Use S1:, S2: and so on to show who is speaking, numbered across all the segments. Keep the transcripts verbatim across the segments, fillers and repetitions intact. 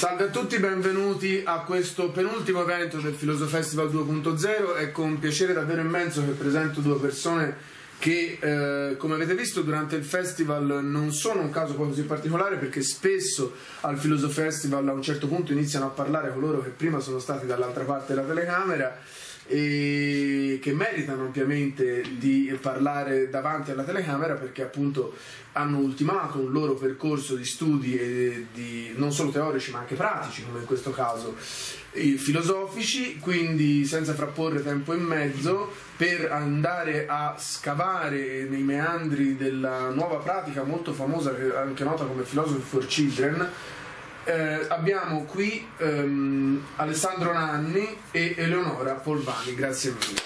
S1: Salve a tutti, benvenuti a questo penultimo evento del Filosofestival due punto zero. È con piacere davvero immenso che presento due persone che, eh, come avete visto durante il festival, non sono un caso poi così particolare, perché spesso al Filosofestival a un certo punto iniziano a parlare coloro che prima sono stati dall'altra parte della telecamera e che meritano ampiamente di parlare davanti alla telecamera, perché appunto hanno ultimato un loro percorso di studi e di, non solo teorici ma anche pratici, come in questo caso filosofici. Quindi, senza frapporre tempo e mezzo, per andare a scavare nei meandri della nuova pratica molto famosa, anche nota come Philosophy for Children, Eh, abbiamo qui ehm, Alessandro Nanni e Eleonora Polvani. Grazie mille.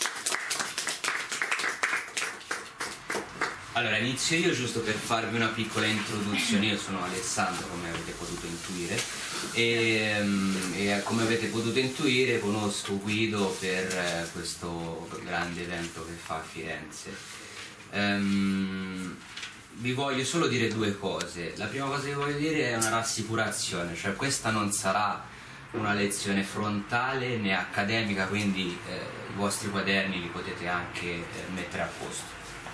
S2: Allora, inizio io giusto per farvi una piccola introduzione. Io sono Alessandro, come avete potuto intuire, e, e come avete potuto intuire conosco Guido per eh, questo grande evento che fa a Firenze. Um, Vi voglio solo dire due cose. La prima cosa che voglio dire è una rassicurazione, cioè questa non sarà una lezione frontale né accademica, quindi eh, i vostri quaderni li potete anche eh, mettere a posto.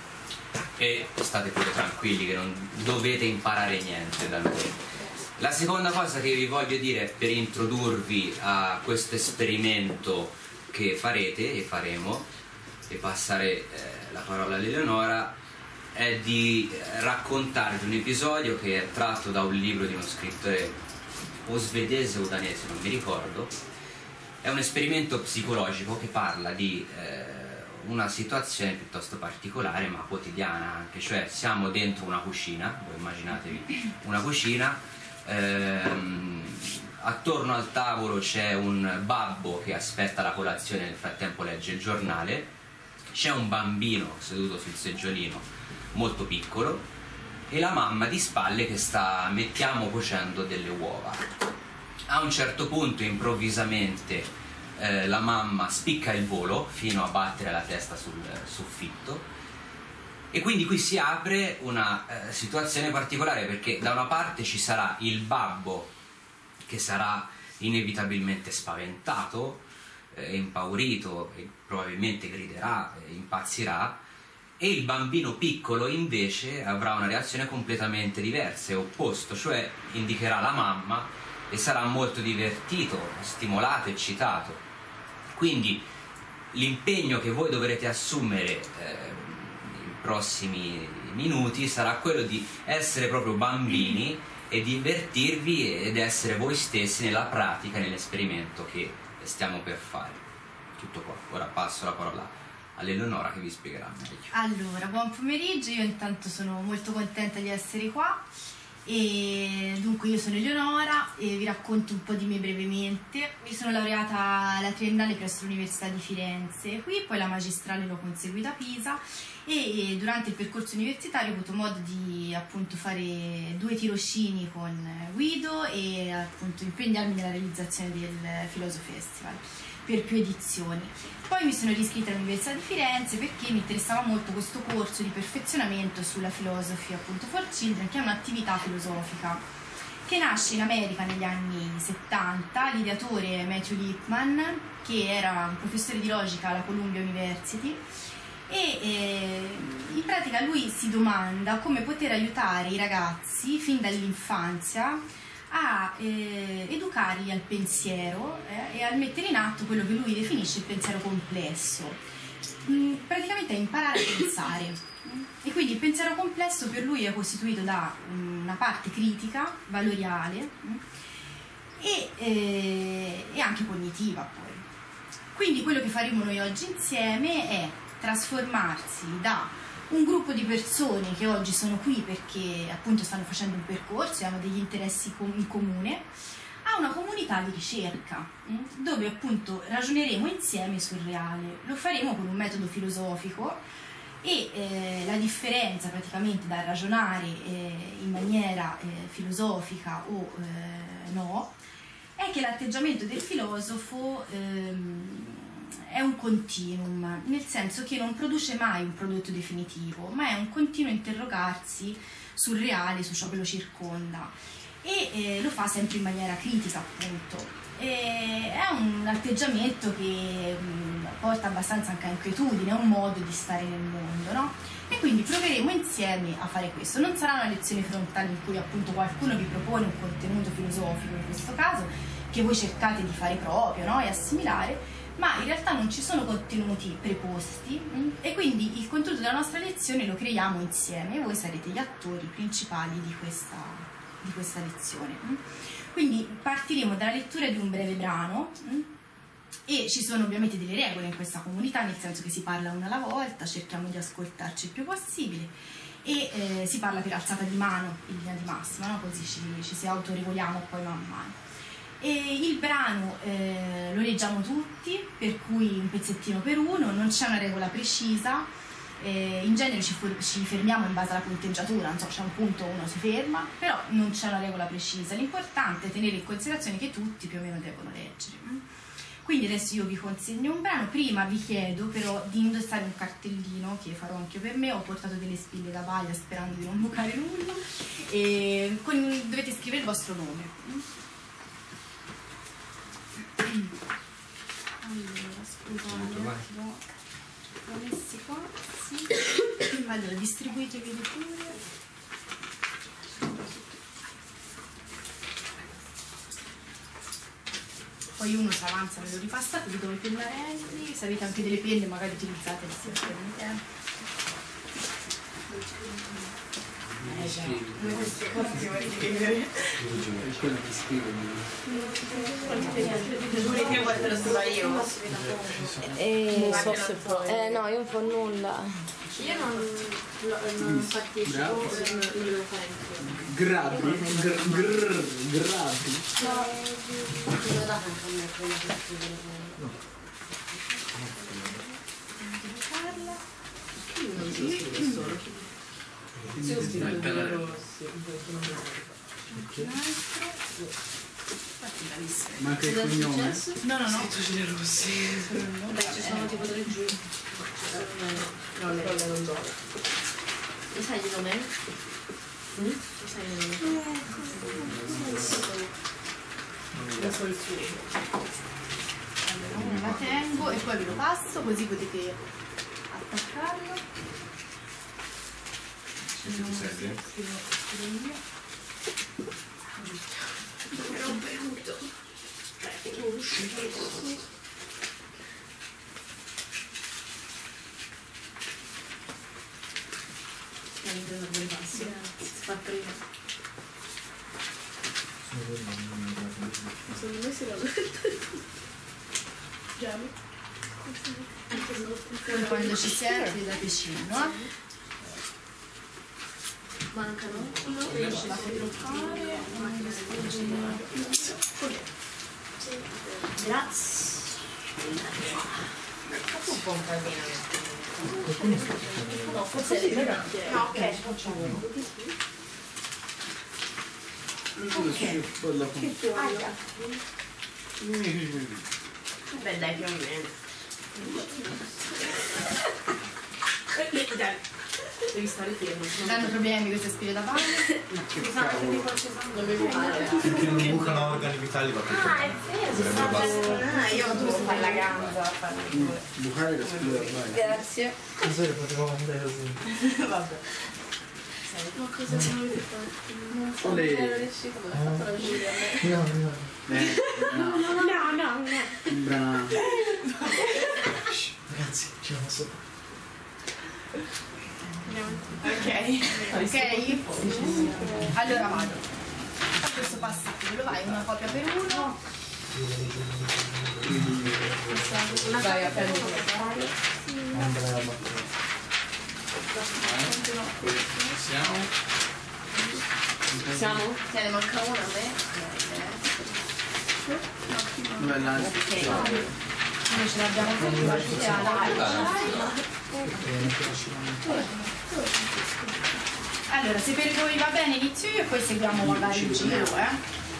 S2: E state pure tranquilli che non dovete imparare niente da noi. La seconda cosa che vi voglio dire per introdurvi a questo esperimento che farete e faremo, e passare eh, la parola a Eleonora, è di raccontarvi un episodio che è tratto da un libro di uno scrittore o svedese o danese, non mi ricordo. È un esperimento psicologico che parla di eh, una situazione piuttosto particolare ma quotidiana anche, cioè siamo dentro una cucina, voi immaginatevi una cucina, ehm, attorno al tavolo c'è un babbo che aspetta la colazione, nel frattempo legge il giornale, c'è un bambino seduto sul seggiolino molto piccolo e la mamma di spalle che sta, mettiamo, cuocendo delle uova. A un certo punto improvvisamente eh, la mamma spicca il volo fino a battere la testa sul soffitto, e quindi qui si apre una eh, situazione particolare, perché da una parte ci sarà il babbo che sarà inevitabilmente spaventato, eh, impaurito, e probabilmente griderà, eh, impazzirà, e il bambino piccolo invece avrà una reazione completamente diversa e opposto, cioè indicherà la mamma e sarà molto divertito, stimolato, eccitato. Quindi l'impegno che voi dovrete assumere eh, nei prossimi minuti sarà quello di essere proprio bambini e divertirvi ed essere voi stessi nella pratica, nell'esperimento che stiamo per fare. Tutto qua. Ora passo la parola all'Eleonora che vi spiegherà meglio.
S3: Allora, buon pomeriggio, io intanto sono molto contenta di essere qua. E dunque, io sono Eleonora e vi racconto un po' di me brevemente. Mi sono laureata alla triennale presso l'Università di Firenze qui, poi la magistrale l'ho conseguita a Pisa, e durante il percorso universitario ho avuto modo di appunto fare due tirocini con Guido e appunto impegnarmi nella realizzazione del Filosofestival per più edizioni. Poi mi sono riscritta all'Università di Firenze perché mi interessava molto questo corso di perfezionamento sulla Philosophy appunto for Children, che è un'attività filosofica che nasce in America negli anni settanta. L'ideatore è Matthew Lipman, che era un professore di logica alla Columbia University, e eh, in pratica lui si domanda come poter aiutare i ragazzi fin dall'infanzia a eh, educarli al pensiero eh, e a mettere in atto quello che lui definisce il pensiero complesso, mm, praticamente a imparare a pensare. E quindi il pensiero complesso per lui è costituito da una parte critica, valoriale mm, e, eh, e anche cognitiva poi. Quindi quello che faremo noi oggi insieme è trasformarsi da un gruppo di persone che oggi sono qui perché appunto stanno facendo un percorso e hanno degli interessi in comune, a una comunità di ricerca dove appunto ragioneremo insieme sul reale. Lo faremo con un metodo filosofico e eh, la differenza praticamente dal ragionare eh, in maniera eh, filosofica o eh, no è che l'atteggiamento del filosofo ehm, è un continuum, nel senso che non produce mai un prodotto definitivo, ma è un continuo interrogarsi sul reale, su ciò che lo circonda. e eh, lo fa sempre in maniera critica, appunto. E è un atteggiamento che mh, porta abbastanza anche a inquietudine, è un modo di stare nel mondo, no? E quindi proveremo insieme a fare questo. Non sarà una lezione frontale in cui appunto qualcuno vi propone un contenuto filosofico, in questo caso, che voi cercate di fare proprio, no? E assimilare, ma in realtà non ci sono contenuti preposti mh? E quindi il contenuto della nostra lezione lo creiamo insieme e voi sarete gli attori principali di questa, di questa lezione. Mh? Quindi partiremo dalla lettura di un breve brano mh? E ci sono ovviamente delle regole in questa comunità, nel senso che si parla una alla volta, cerchiamo di ascoltarci il più possibile e eh, si parla per alzata di mano in linea di massima, no? Così ci, ci si autoregoliamo poi man mano. E il brano eh, lo leggiamo tutti, per cui un pezzettino per uno, non c'è una regola precisa, eh, in genere ci, ci fermiamo in base alla punteggiatura, non so, c'è un punto, uno si ferma, però non c'è una regola precisa, l'importante è tenere in considerazione che tutti più o meno devono leggere. Quindi adesso io vi consegno un brano, prima vi chiedo però di indossare un cartellino che farò anche per me, ho portato delle spille da paglia sperando di non bucare nulla e con, dovete scrivere il vostro nome. Allora, scusate, l'ho messi qua, sì. Allora, distribuitevi pure. Poi uno si avanza, ve lo ripassate, vi do i pennarelli, se avete anche delle penne magari utilizzate sia per il tempo. Eh già, quello che scrive. Che guarda solo io.
S4: Eh, so se puoi. Eh no, io non fa nulla.
S5: Io non, non partecipo, non lo devo fare anche.
S1: Grabbi, gr, gr, grabbi.
S5: No, non lo date anche a me quella che scrivere. No.
S3: Carla.
S5: Non si scrive solo.
S1: Manca il cognome?
S3: No, no, no.
S5: Beh, ci sono tipo tre giù. No, le rolle non gioco. Mi sai il nome? Mi sai il nome? Da solo il suo.
S3: Allora, la tengo e poi ve lo passo così potete attaccarlo.
S2: Questo ti serve?
S3: Scrivo, scrivo io.
S5: Era un bevuto. Eh, non uscito così. Dai, prendo due passi. Si fa prima. Secondo me si va già.
S3: Quando ci siete vi date cinno, eh?
S5: Mancano? No,
S3: Io ce la fate toccare.
S5: grazie.
S4: Un po' un casino.
S5: No, forse è vero. No, ok, facciamo.
S1: Ok.
S5: Beh, dai, più o meno. Dai. Devi stare fermo.
S3: Non hanno problemi queste spille da paglia?
S5: Non mi fare.
S6: Finché non bucano organi vitali va tutto.
S5: Ah, è vero.
S6: Dovrebbe
S5: Ah, io ho dovuto fare la ganza.
S1: Bucare la spilla da paglia.
S4: Grazie.
S6: Cos'è che potevamo andare così?
S5: Vabbè. Ma cosa volete fare?
S1: Olè.
S5: Non riuscito, come ha fatto la Giulia?
S6: No, no.
S1: Eh, no.
S5: No, no, no.
S1: Bravo.
S6: Ragazzi, ce la posso fare.
S3: Ok, ok. Allora vado. A questo passaggio lo vai una copia per uno.
S4: Vai a prendere.
S6: Andrea Matteo.
S2: Siamo?
S4: Siamo?
S5: Te ne manca una a me?
S1: Bella.
S3: Noi ce l'abbiamo tutti. Allora, se per voi va bene inizio io e poi seguiamo magari il giro, eh?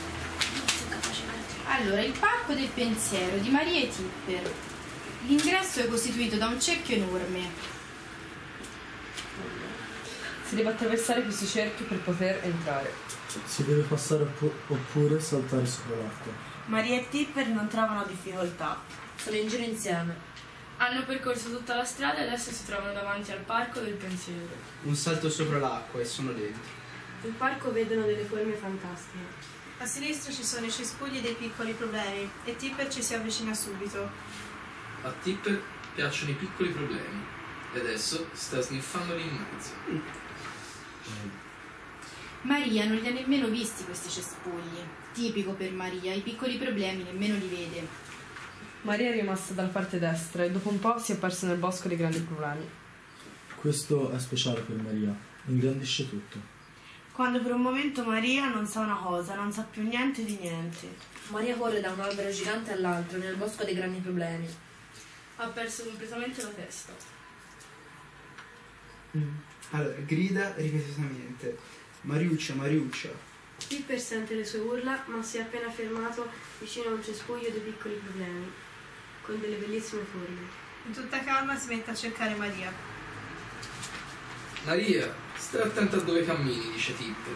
S3: Allora, il Parco del Pensiero di Marie Tipper. L'ingresso è costituito da un cerchio enorme.
S7: Si deve attraversare questo cerchio per poter entrare.
S6: Si deve passare oppu- oppure saltare sopra l'acqua.
S8: Maria e Tipper non trovano difficoltà.
S5: Sono in giro insieme.
S9: Hanno percorso tutta la strada e adesso si trovano davanti al parco del pensiero.
S10: Un salto sopra l'acqua e sono dentro.
S11: Nel parco vedono delle forme fantastiche.
S12: A sinistra ci sono i cespugli dei piccoli problemi e Tipper ci si avvicina subito.
S13: A Tipper piacciono i piccoli problemi e adesso sta sniffandoli in mezzo.
S3: Maria non li ha nemmeno visti questi cespugli. Tipico per Maria, i piccoli problemi nemmeno li vede.
S7: Maria è rimasta dalla parte destra e dopo un po' si è persa nel bosco dei grandi problemi.
S6: Questo è speciale per Maria, ingrandisce tutto.
S8: Quando per un momento Maria non sa una cosa, non sa più niente di niente.
S5: Maria corre da un albero gigante all'altro nel bosco dei grandi problemi.
S9: Ha perso completamente la testa.
S10: Mm. Allora, grida ripetutamente. Mariuccia, Mariuccia.
S11: Tipper sente le sue urla, ma si è appena fermato vicino a un cespuglio dei piccoli problemi, con delle bellissime forme.
S12: In tutta calma si mette a cercare Maria.
S13: Maria, stai attenta a dove cammini, dice Tipper.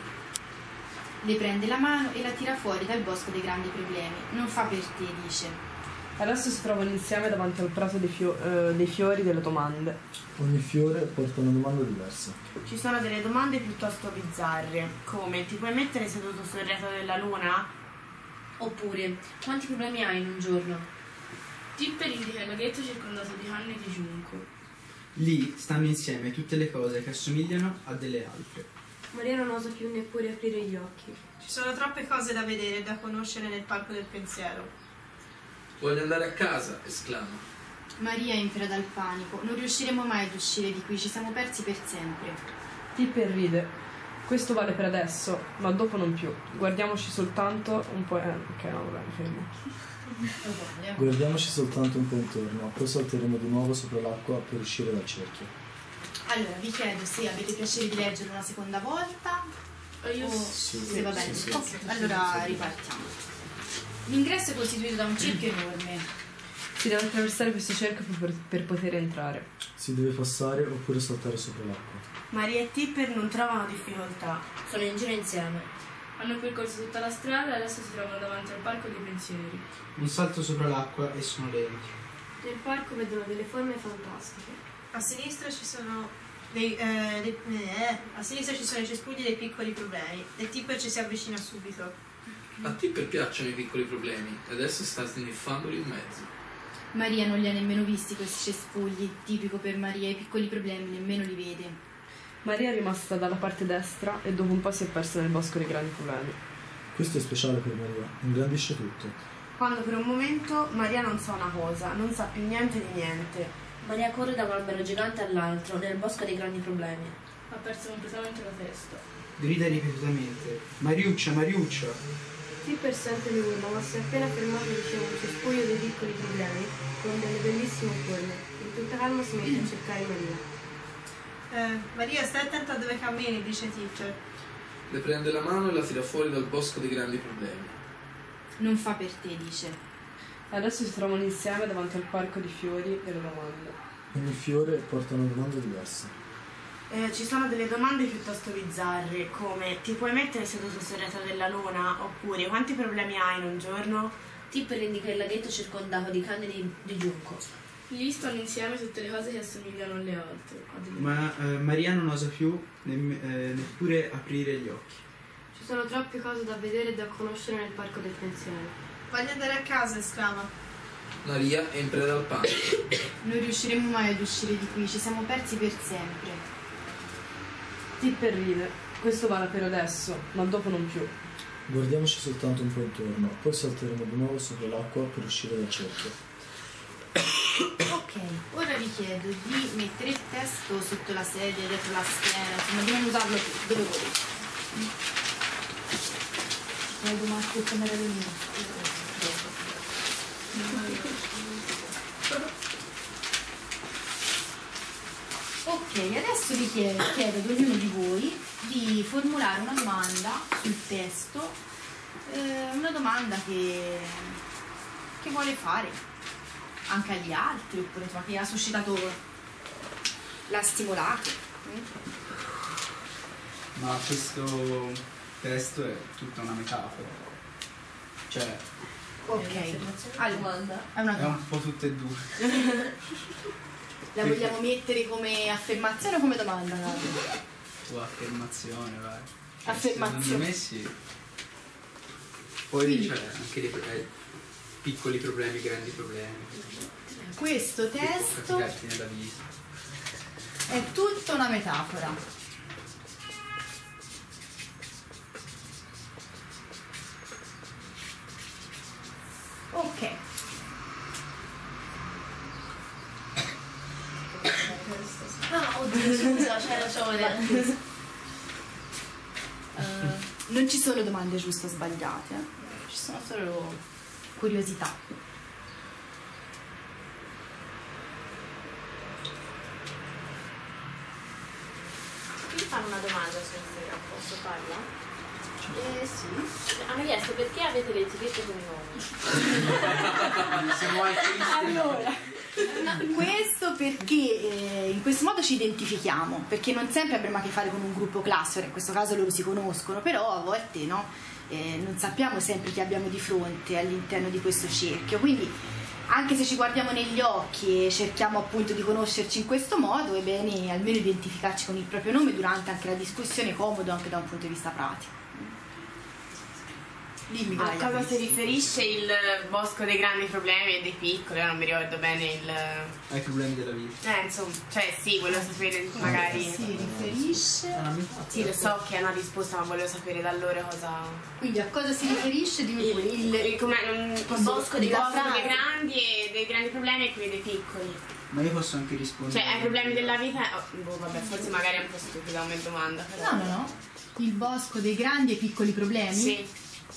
S3: Le prende la mano e la tira fuori dal bosco dei grandi problemi. Non fa per te, dice.
S7: Adesso si trovano insieme davanti al prato dei, fio- eh, dei fiori delle domande.
S6: Ogni fiore porta una domanda diversa.
S8: Ci sono delle domande piuttosto bizzarre, come ti puoi mettere seduto sul retro della luna?
S5: Oppure, quanti problemi hai in un giorno?
S9: Tipper indica il laghetto circondato di canne di giunco.
S10: Lì stanno insieme tutte le cose che assomigliano a delle altre.
S11: Maria non osa più neppure aprire gli occhi.
S12: Ci sono troppe cose da vedere e da conoscere nel parco del pensiero.
S13: Voglio andare a casa, esclama.
S3: Maria entra dal panico. Non riusciremo mai ad uscire di qui, ci siamo persi per sempre.
S7: Tipper ride. Questo vale per adesso, ma dopo non più. Guardiamoci soltanto un po'. Eh, ok, no, vabbè, mi fermo.
S6: Guardiamoci soltanto un po' intorno, poi salteremo di nuovo sopra l'acqua per uscire dal cerchio.
S3: Allora, vi chiedo se avete piacere di leggere una seconda volta.
S9: Io
S3: o
S6: sì,
S3: se va bene.
S6: sì, sì,
S3: Ok,
S6: sì,
S3: allora
S6: sì,
S3: ripartiamo. L'ingresso è costituito da un cerchio enorme.
S7: Si deve attraversare questo cerchio per, per poter entrare.
S6: Si deve passare oppure saltare sopra l'acqua.
S8: Maria e Tipper non trovano difficoltà.
S5: Sono in giro insieme.
S9: Hanno percorso tutta la strada e adesso si trovano davanti al parco dei pensieri.
S10: Un salto sopra l'acqua e sono dentro.
S11: Nel parco vedono delle forme fantastiche.
S12: A sinistra ci sono dei, eh, dei, eh, a sinistra ci sono i cespugli dei piccoli problemi e Tipper ci si avvicina subito.
S13: A Tipper piacciono i piccoli problemi e adesso sta sniffandoli in mezzo.
S3: Maria non li ha nemmeno visti questi cespugli. Tipico per Maria, i piccoli problemi nemmeno li vede.
S7: Maria è rimasta dalla parte destra e dopo un po' si è persa nel bosco dei grandi problemi.
S6: Questo è speciale per Maria, ingrandisce tutto.
S8: Quando per un momento Maria non sa una cosa, non sa più niente di niente.
S5: Maria corre da un albero gigante all'altro nel bosco dei grandi problemi.
S9: Ha perso completamente la testa.
S10: Grida ripetutamente. Mariuccia, Mariuccia.
S11: Tipper sente le urla, ma si è appena fermato vicino a un cespuglio dei piccoli problemi, con delle bellissime forme. In tutta calma si mette a cercare Maria.
S12: Eh, Maria, stai attenta a dove cammini, dice Tipper.
S13: Le prende la mano e la tira fuori dal bosco dei grandi problemi.
S3: Non fa per te, dice.
S7: Adesso si trovano insieme davanti al parco di fiori delle domande.
S6: Ogni fiore porta una domanda diversa.
S8: Eh, ci sono delle domande piuttosto bizzarre, come ti puoi mettere seduto sul retro della luna? Oppure quanti problemi hai in un giorno?
S5: Tipper indica il laghetto circondato di canne di, di giunco.
S9: Lì stanno insieme tutte le cose che assomigliano alle altre.
S10: Ma eh, Maria non osa più nemm- eh, neppure aprire gli occhi.
S11: Ci sono troppe cose da vedere e da conoscere nel parco del pensiero.
S12: Voglio andare a casa, esclama.
S13: Maria è in preda al panico.
S3: Non riusciremo mai ad uscire di qui, ci siamo persi per sempre.
S7: Tipper ride. Questo vale per adesso, ma dopo non più.
S6: Guardiamoci soltanto un po' intorno, poi salteremo di nuovo sopra l'acqua per uscire dal cerchio.
S3: Ok, ora vi chiedo di mettere il testo sotto la sedia, dietro la schiena, insomma di non usarlo dove volete. La domanda che me la Ok, adesso vi chiedo, chiedo ad ognuno di voi di formulare una domanda sul testo, eh, una domanda che, che vuole fare anche agli altri, oppure insomma, che ha suscitato, l'ha stimolato.
S10: Ma questo testo è tutta una metafora. Cioè,
S3: Ok, allora, è una
S10: è un po' tutte e due.
S3: La vogliamo mettere come affermazione o come domanda?
S10: O affermazione, vai. Cioè,
S3: Affermazione.
S10: secondo me sì. Poi
S3: Quindi-
S10: c'è anche dei pro- eh, piccoli problemi, grandi problemi.
S3: Questo
S10: Che può
S3: testo
S10: capitarti nella vita.
S3: è tutta una metafora. Ok.
S5: Ah, oddio, scusa, c'è ragione.
S3: Eh, non ci sono domande giuste o sbagliate, eh. Ci sono solo curiosità.
S5: Mi fanno una domanda su Instagram, posso farla?
S3: Eh sì.
S5: Hanno chiesto perché avete le etichette con i nomi.
S10: Siamo altri.
S3: Allora, no, questo perché eh, in questo modo ci identifichiamo, perché non sempre abbiamo a che fare con un gruppo classe, ora in questo caso loro si conoscono, però a volte no, eh, non sappiamo sempre chi abbiamo di fronte all'interno di questo cerchio, quindi anche se ci guardiamo negli occhi e cerchiamo appunto di conoscerci in questo modo, è bene almeno identificarci con il proprio nome durante anche la discussione, comodo anche da un punto di vista pratico. Dimmi,
S8: A
S3: Gaia.
S8: cosa si riferisce il bosco dei grandi problemi e dei piccoli? Io non mi ricordo bene il...
S10: Ai problemi della vita.
S8: Eh, insomma, cioè sì, volevo sapere magari...
S3: Si riferisce...
S8: Sì, lo so che è una risposta, ma volevo sapere da loro cosa...
S3: Quindi a cosa si riferisce? Dimmi pure.
S8: Il, il, com'è, un, il bosco dei
S3: la
S8: bosco
S3: frase.
S8: dei grandi e dei grandi problemi e quelli dei piccoli.
S10: Ma io posso anche rispondere.
S8: Cioè, ai problemi della vita... Oh, boh, vabbè, forse magari è un po' stupida come domanda. Però.
S3: No, no, no. Il bosco dei grandi e piccoli problemi?
S8: Sì.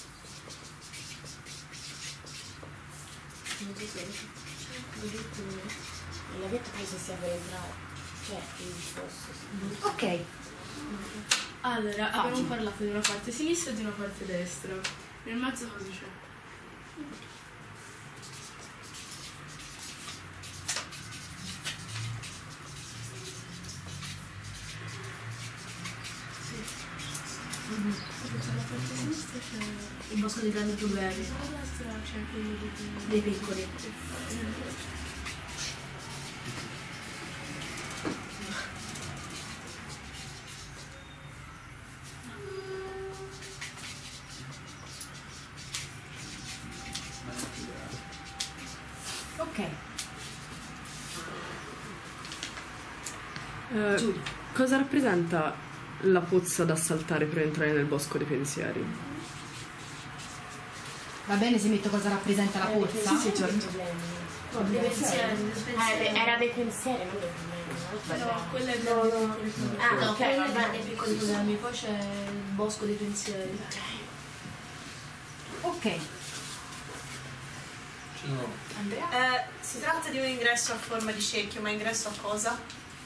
S8: Il laghetto penso sia per entrare. Cioè, il fosso.
S3: Ok.
S9: Allora,
S3: Facile.
S9: abbiamo parlato di una parte sinistra e di una parte destra. Nel mezzo cosa c'è?
S5: La parte sinistra c'è il bosco dei grandi problemi.
S9: Alla destra c'è quello dei
S5: Dei piccoli.
S3: Ok.
S7: Eh, cosa rappresenta la pozza da saltare per entrare nel bosco dei pensieri?
S3: Va bene se metto cosa rappresenta la pozza?
S7: Sì, sì, certo.
S5: Dei pensieri.
S8: Ah, de- era dei pensieri, non dei problemi.
S9: No, quella è
S5: No, no.
S9: grandi piccoli
S5: Ah,
S8: Ah,
S5: no,
S8: ok,
S5: quello
S8: va
S5: è
S8: bene.
S5: grandi e piccoli problemi. Poi c'è il bosco dei pensieri.
S3: Ok.
S12: Andrea? Eh, si tratta di un ingresso a forma di cerchio, ma ingresso a cosa?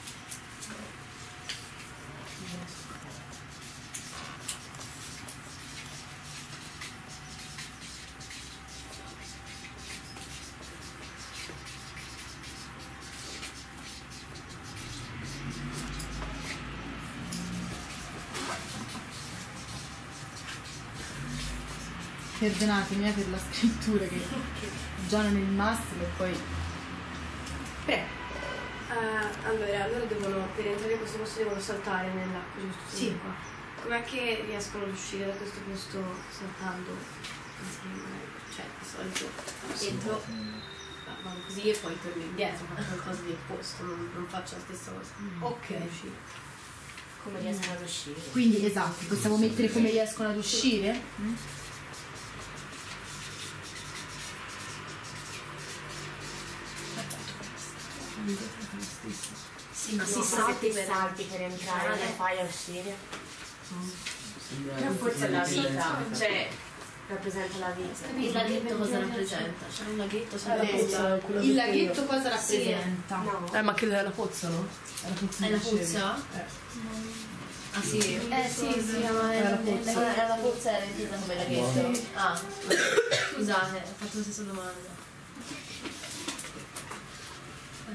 S3: Perdonatemi eh, per la scrittura che già non è il massimo e poi... Prego.
S11: Eh, allora, loro devono, per entrare in questo posto devono saltare nell'acqua, giusto?
S3: Sì.
S11: Qua. Com'è che riescono ad uscire da questo posto saltando insieme? Cioè, di solito entro, vado così e poi torno indietro, faccio qualcosa di opposto, non, non faccio la stessa cosa.
S3: Ok.
S11: Per uscire.
S8: Come riescono ad uscire?
S3: Quindi esatto, possiamo mettere come riescono ad uscire? Mm?
S5: Sì, ma
S8: Si
S5: si
S8: salti
S5: salti
S8: e
S5: per...
S8: salti per entrare,
S5: Ah,
S8: come
S5: eh.
S8: fai a uscire?
S10: Sembra
S8: Però forse è la vita,
S10: vita.
S8: cioè rappresenta la vita.
S5: Il laghetto cosa rappresenta? C'è un laghetto, c'è
S3: La
S5: la
S3: pozza.
S5: pozza.
S3: Il laghetto cosa rappresenta?
S8: No.
S7: Eh, ma che è la pozza, no? È la pozza.
S5: È la
S7: dicevi.
S5: pozza?
S7: Eh.
S5: Ah sì?
S11: Eh sì, sì, ma
S7: È la pozza.
S5: Era era la pozza era intesa come laghetto?
S11: Sì.
S5: Ah, scusate, ho fatto la stessa domanda.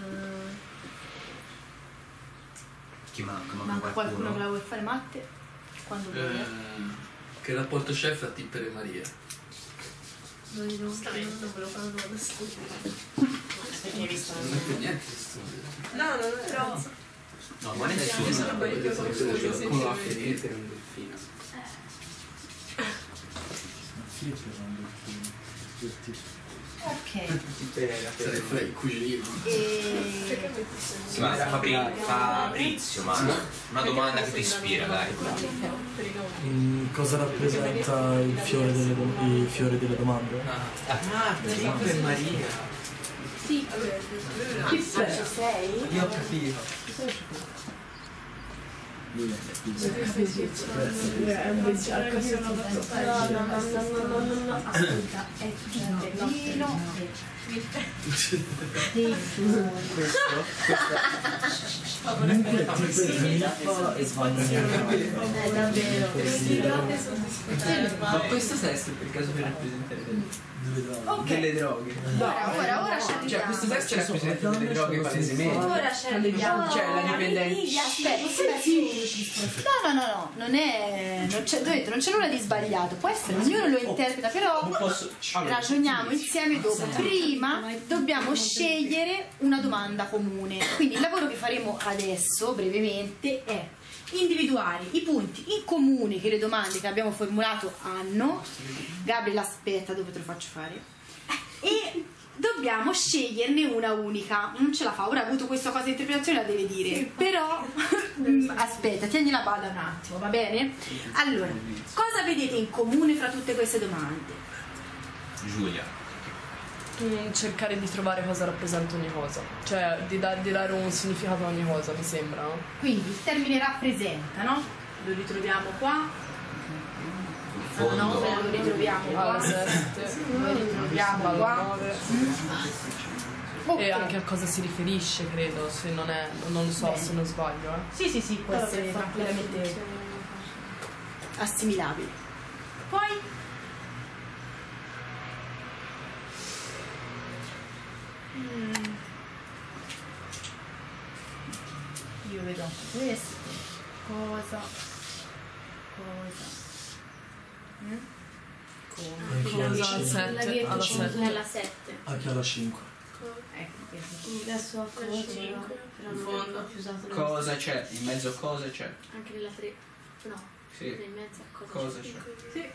S5: Eh,
S2: Chi manca?
S3: Manca qualcuno che la vuole fare, Matte?
S11: Quando vuoi.
S13: Eh, che rapporto c'è fra Tipper e Maria?
S11: Non, non, non me lo fanno adesso.
S8: Perché hai visto?
S13: Non è più niente di storia.
S12: No, no, però...
S2: No, ma nessuno.
S13: Come va a finire per un delfino?
S3: Ok.
S13: Sarei fra il cugino.
S3: E...
S2: Sì, ma era Fabri- Fabrizio, ma una domanda che ti ispira, dai.
S6: Mm, cosa rappresenta il fiore delle, do- i fiori delle domande?
S10: Ah, Tipper e Maria.
S11: Sì,
S3: Chi sei?
S10: Io ho capito.
S3: È un bel gioco. No, no, no, no, no, no, no, ascolta, è Tipperino dei fiori.
S6: Comunque Tipper e
S3: È davvero.
S10: Ma questo sesto per caso per rappresentare delle,
S3: Ok.
S10: delle droghe.
S3: Ora, ora, ora ci
S10: Cioè
S3: arriviamo.
S10: questo sesto rappresenta delle droghe palesemente.
S3: Ora ci arriviamo.
S10: Cioè la dipendenza.
S3: Livia, aspetta. No, no, no, no, non è. Non c'è, detto, non c'è nulla di sbagliato. Può essere, ognuno lo interpreta, però ragioniamo insieme dopo. Prima dobbiamo scegliere una domanda comune. Quindi il lavoro che faremo adesso, brevemente, è individuare i punti in comune che le domande che abbiamo formulato hanno. Gabriele, aspetta, dove te lo faccio fare? E dobbiamo sceglierne una unica. Non ce la fa, ora ha avuto questa cosa di interpretazione, la deve dire. Sì. Però aspetta, tieni la bada un attimo, va bene? Allora, cosa vedete in comune fra tutte queste domande?
S2: Giulia.
S7: Mm, cercare di trovare cosa rappresenta ogni cosa, cioè di, da- di dare un significato a ogni cosa, mi sembra, no?
S3: Quindi il termine rappresenta, no? Lo ritroviamo qua. Alla nove lo ritroviamo qua.
S7: Alla sette
S3: Lo ritroviamo
S7: alla
S3: qua.
S7: nove.
S3: Ok.
S7: E anche a cosa si riferisce, credo, se non è, non lo so,
S3: Bene.
S7: se non sbaglio, eh.
S3: Sì, sì, sì, può
S11: Però
S3: essere
S11: per fare
S3: tranquillamente assimilabile. Poi Mm. io vedo anche questo. Cosa? Cosa? Mm? Come?
S6: Anche alla
S7: Cosa?
S6: cinque.
S7: Sette,
S11: la via
S7: alla
S11: che
S7: sette.
S11: c'è la sette.
S6: Anche alla cinque.
S3: Ecco questo.
S11: Adesso ho cosa però, però
S8: in
S11: non
S8: fondo.
S11: ho più usato la
S10: Cosa c'è? In mezzo a cosa c'è?
S11: anche nella tre. No,
S10: Sì.
S11: nel mezzo a cosa,
S10: Cosa
S11: c'è.
S10: c'è?
S3: Sì.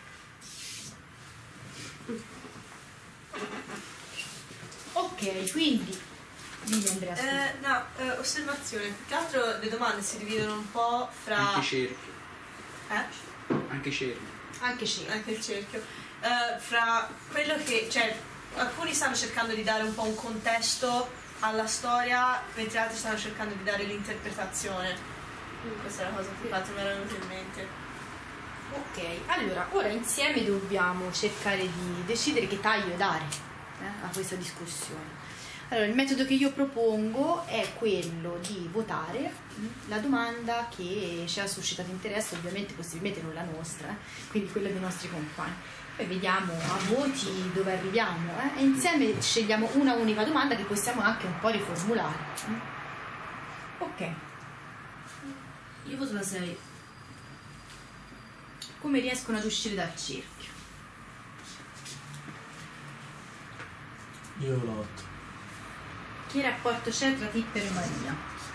S3: Ok, quindi dimmi Andrea. scusa.
S12: Eh, no, eh, osservazione. Più che altro le domande si dividono un po' fra...
S10: Anche cerchio.
S12: Eh?
S10: Anche cerchio.
S3: Anche cerchio.
S12: Anche il cerchio. Eh, fra quello che... cioè, alcuni stanno cercando di dare un po' un contesto alla storia, mentre altri stanno cercando di dare l'interpretazione. Questa è la cosa che infatti mi era venuta in mente.
S3: Ok, allora ora insieme dobbiamo cercare di decidere che taglio dare eh, a questa discussione. Allora, il metodo che io propongo è quello di votare mh, la domanda che ci ha suscitato interesse, ovviamente possibilmente non la nostra, eh, quindi quella dei nostri compagni. Poi vediamo a voti dove arriviamo eh, e insieme scegliamo una unica domanda che possiamo anche un po' riformulare. mh. Ok.
S11: Io voto la sei.
S3: Come riescono ad uscire dal cerchio?
S6: Io l'otto.
S3: Che rapporto c'è tra Tipper e Maria?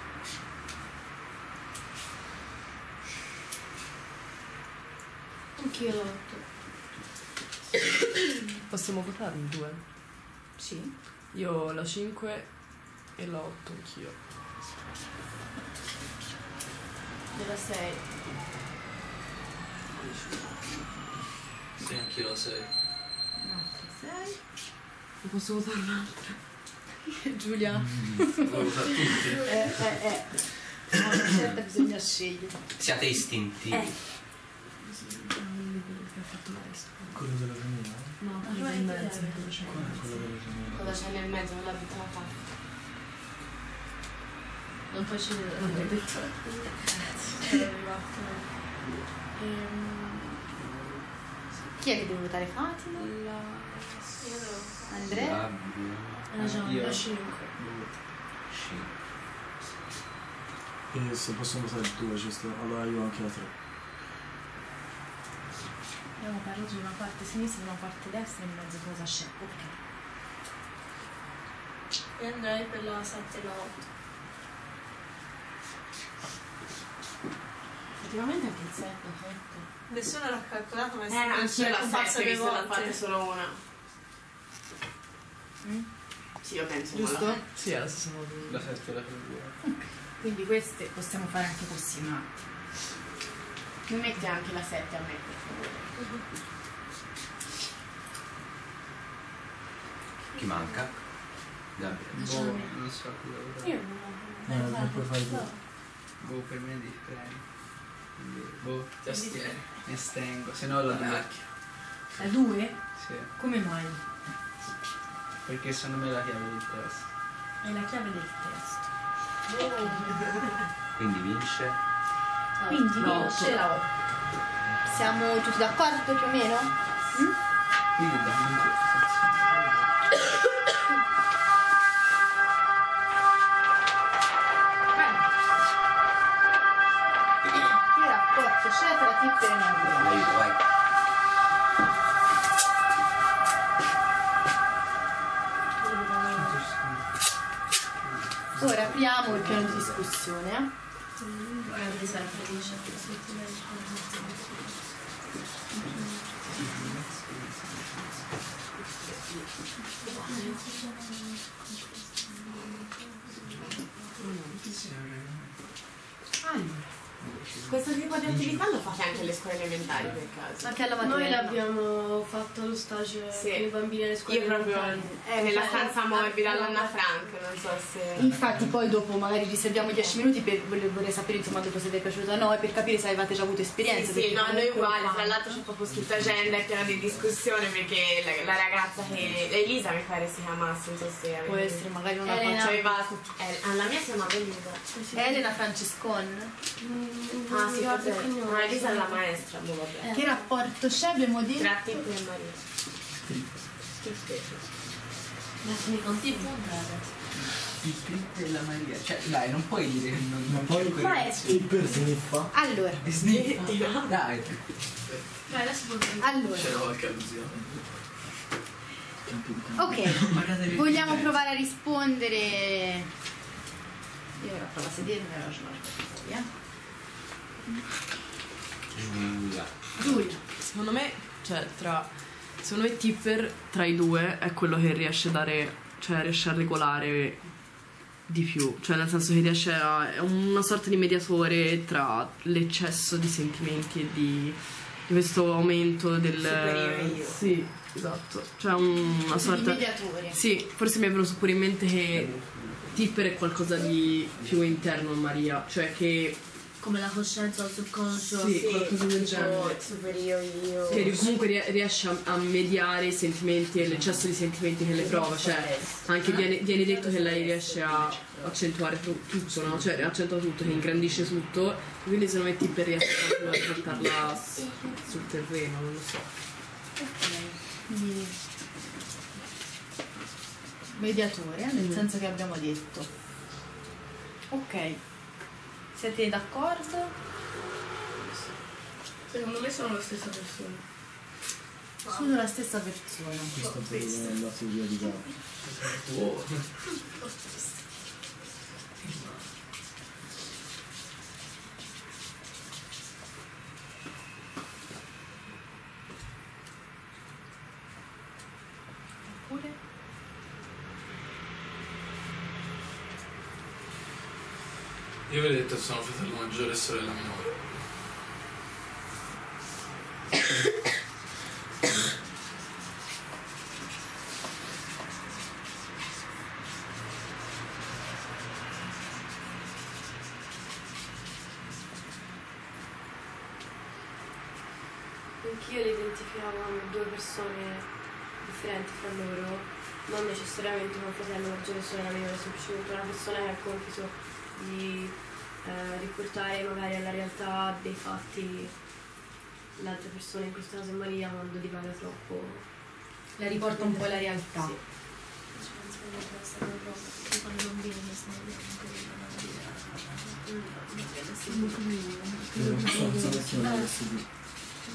S11: Anch'io l'otto.
S7: Possiamo votare in due?
S3: Sì.
S7: Io la cinque e la otto anch'io.
S3: Della sei.
S13: Sì, anch'io la sei.
S3: Un'altra sei.
S7: Non posso votare un'altra?
S3: Giulia.
S13: Devo usare tutti.
S3: Eh, eh, eh. No, una certa bisogna scegliere.
S2: Siate istintivi.
S3: Eh.
S6: Quello della famiglia?
S11: No,
S3: quello
S11: in mezzo.
S6: Quello della famiglia.
S11: Cosa c'è nel mezzo? Non la vita la fa. Non puoi scegliere. Non l'hai detto.
S3: Chi è che deve votare? Fatima? Andrea?
S11: La
S10: Io.
S11: la cinque.
S6: E se possono votare due, giusto? Allora io anche la tre.
S3: Abbiamo parlato di una parte sinistra e una parte destra, in mezzo cosa c'è? Ok.
S12: E andrei per la sette e la otto.
S8: Effettivamente anche il sette, sette.
S12: Nessuno l'ha calcolato, ma è
S8: Eh,
S12: sempre
S8: anch'io la
S12: comparsa
S8: sette,
S12: due
S8: visto l'ha
S12: volte.
S8: fatta solo una. Mm? Sì, io penso.
S3: Giusto?
S8: alla-
S7: Sì, è la stessa cosa.
S10: La sette e la due.
S3: Quindi queste possiamo fare anche così, ma
S8: Mi metti anche la sette a me, per favore.
S2: Chi manca? Gabriele.
S10: Boh, non so cosa vorrei.
S11: Io non
S6: No, non puoi fare tu.
S10: Boh, per me è differente. Quindi, boh, ti astieni. Mi astengo, se no la macchia.
S3: la due?
S10: Sì,
S3: Come mai?
S10: perché secondo me è la chiave del testo.
S3: È la chiave del testo.
S2: Quindi vince.
S3: Quindi
S11: No,
S3: vince la otto.
S11: Siamo tutti d'accordo più o meno?
S10: Quindi dammi un
S11: Che rapporto c'è tra Tipper e Maria?
S2: Vai, vai.
S11: Ora apriamo il piano di discussione.
S3: Magari sarà felice.
S8: Allora, questo tipo di attività lo fate anche alle scuole elementari per caso?
S11: Anche alla
S5: Noi
S11: maternella.
S5: l'abbiamo fatto lo stage
S8: Sì.
S5: con i bambini alle scuole
S8: Io proprio
S5: elementari.
S8: eh, nella
S5: Cioè,
S8: stanza morbida
S5: eh,
S8: all'Anna Frank, non so se...
S11: Infatti poi dopo magari riserviamo dieci minuti per vorrei, vorrei sapere insomma dopo se vi è piaciuto o no e per capire se avevate già avuto
S8: Sì,
S11: esperienze.
S8: sì,
S11: perché
S8: no, noi
S11: comunque
S8: uguali,
S11: fa-
S8: tra l'altro c'è proprio scritto agenda e piano di discussione perché la, la ragazza che... Elisa mi pare si chiamasse, non so se...
S11: Può essere magari una
S8: Elena,
S11: faccia-
S8: aveva... Eh, alla mia si chiamava Elisa.
S11: Elena Francescon.
S8: Ah sì, forse... No, Elisa è la maestra, boh vabbè.
S11: Che rapporto c'è? Abbiamo detto.
S8: Tra Tipper e Maria.
S3: Non ti puntare.
S10: Il Tipper e la Maria. Cioè, dai, non puoi dire che non, non
S6: Poi
S10: c'è
S11: Ma è-
S6: Tipper sniffa.
S11: Allora,
S10: Sniffa. Dai.
S3: Vai, adesso puoi
S11: allora.
S13: C'era qualche allusione.
S11: Ok, vogliamo provare a rispondere. Io ora provo a sedermi e lascio la eh.
S2: Giulia.
S11: Giulia.
S7: Secondo me, cioè, tra. Secondo me Tipper tra i due è quello che riesce a dare. Cioè riesce a regolare di più. Cioè nel senso che riesce a. È una sorta di mediatore tra l'eccesso di sentimenti e di. di questo aumento del.
S8: Superiore io.
S7: Sì, esatto. Cioè un- una sorta.
S11: Di mediatore.
S7: Sì, forse mi è venuto pure in mente che Tipper è qualcosa di più interno a Maria. Cioè che.
S3: Come la coscienza, il subconscio.
S7: Sì, qualcosa del
S8: tipo
S7: genere.
S8: superiore io.
S7: Che comunque rie- riesce a, a mediare i sentimenti e l'eccesso di sentimenti che le prova, cioè anche viene, viene detto che lei riesce a accentuare tu- tutto, no? Cioè accentua tutto, che ingrandisce tutto, e quindi secondo me Tipper riesce proprio a portarla s- sul terreno, non lo so.
S11: Quindi mediatore, nel senso che abbiamo detto. Ok. Siete d'accordo?
S9: Secondo me sono la stessa persona.
S11: Sono la stessa persona.
S6: Questo è quello della teoria di Gabriele.
S13: Wow.
S11: Oppure?
S13: Io vi ho detto che sono fratello maggiore e sorella minore.
S5: Anch'io le identificavo come due persone differenti fra loro, non necessariamente come fratello maggiore e sorella minore, semplicemente una persona che ha il compito di eh, riportare magari alla realtà dei fatti l'altra persona, in questo caso Maria, quando divaga troppo.
S11: La riporta un po' alla realtà.
S5: Sì.
S3: Quando i bambini mi stanno
S6: Io non so se vecchio non avessi detto.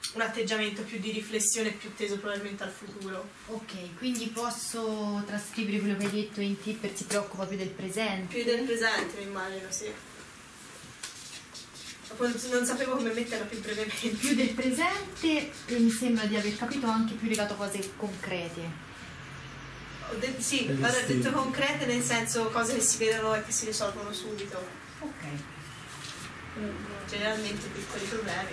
S12: un atteggiamento più di riflessione, più teso probabilmente al futuro.
S3: Ok, quindi posso trascrivere quello che hai detto in Tipper si preoccupa più del presente?
S12: Più del presente, mi immagino, sì. Non sapevo come metterla più brevemente.
S3: Più del presente, e mi sembra di aver capito anche più legato a cose concrete.
S12: Ho detto, sì, ho detto concrete nel senso cose che si vedono e che si risolvono subito.
S3: Ok.
S12: Generalmente piccoli problemi.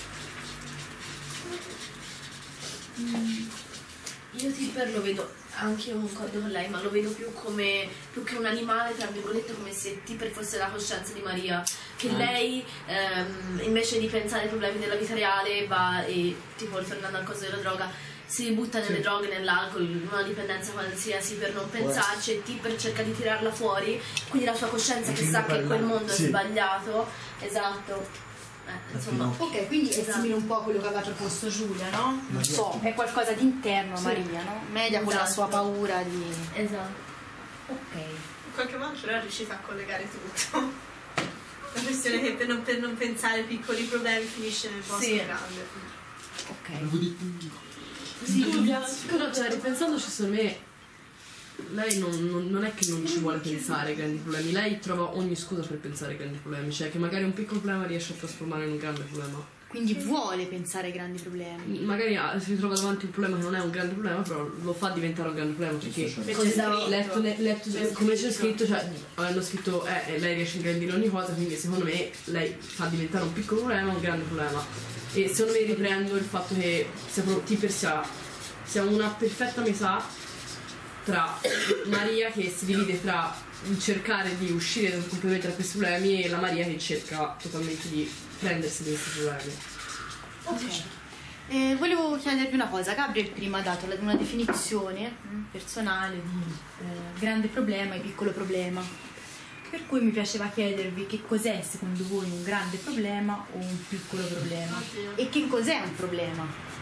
S14: Mm. Io Tipper lo vedo, anche io concordo con lei, ma lo vedo più come più che un animale, tra virgolette, come se Tipper fosse la coscienza di Maria, che mm. lei ehm, invece di pensare ai problemi della vita reale va e, tipo, tornando al coso della droga, si butta nelle sì. droghe, nell'alcol, in una dipendenza qualsiasi per non pensarci, e Tipper cerca di tirarla fuori, quindi la sua coscienza che sa che quel mondo sì. è sbagliato, esatto. Eh, insomma.
S3: Ok, quindi esatto. è simile un po' a quello che aveva proposto Giulia, no? Non so, è qualcosa di interno a sì. Maria, no? Media esatto. con la sua paura di...
S14: Esatto.
S3: Ok.
S12: In qualche modo però è riuscita a collegare tutto. La questione che per non, per non pensare ai piccoli problemi finisce nel posto sì. grande.
S3: Ok.
S7: Sì, però cioè, ripensandoci, secondo me lei non, non, non è che non ci vuole pensare ai grandi problemi, lei trova ogni scusa per pensare ai grandi problemi, cioè che magari un piccolo problema riesce a trasformare in un grande problema.
S3: Quindi vuole pensare ai grandi problemi.
S7: Magari si ritrova davanti un problema che non è un grande problema, però lo fa diventare un grande problema perché letto, letto, letto, come c'è scritto, cioè hanno scritto eh, lei riesce a ingrandire ogni cosa, quindi secondo me lei fa diventare un piccolo problema un grande problema. E secondo me riprendo il fatto che Tipper sia, sia una perfetta metà tra Maria che si divide tra il cercare di uscire completamente da questi problemi e la Maria che cerca totalmente di prendersi di questi problemi.
S3: Ok. Eh, volevo chiedervi una cosa. Gabriel prima ha dato una definizione personale di eh, grande problema e piccolo problema. Per cui mi piaceva chiedervi che cos'è secondo voi un grande problema o un piccolo problema e che cos'è un problema.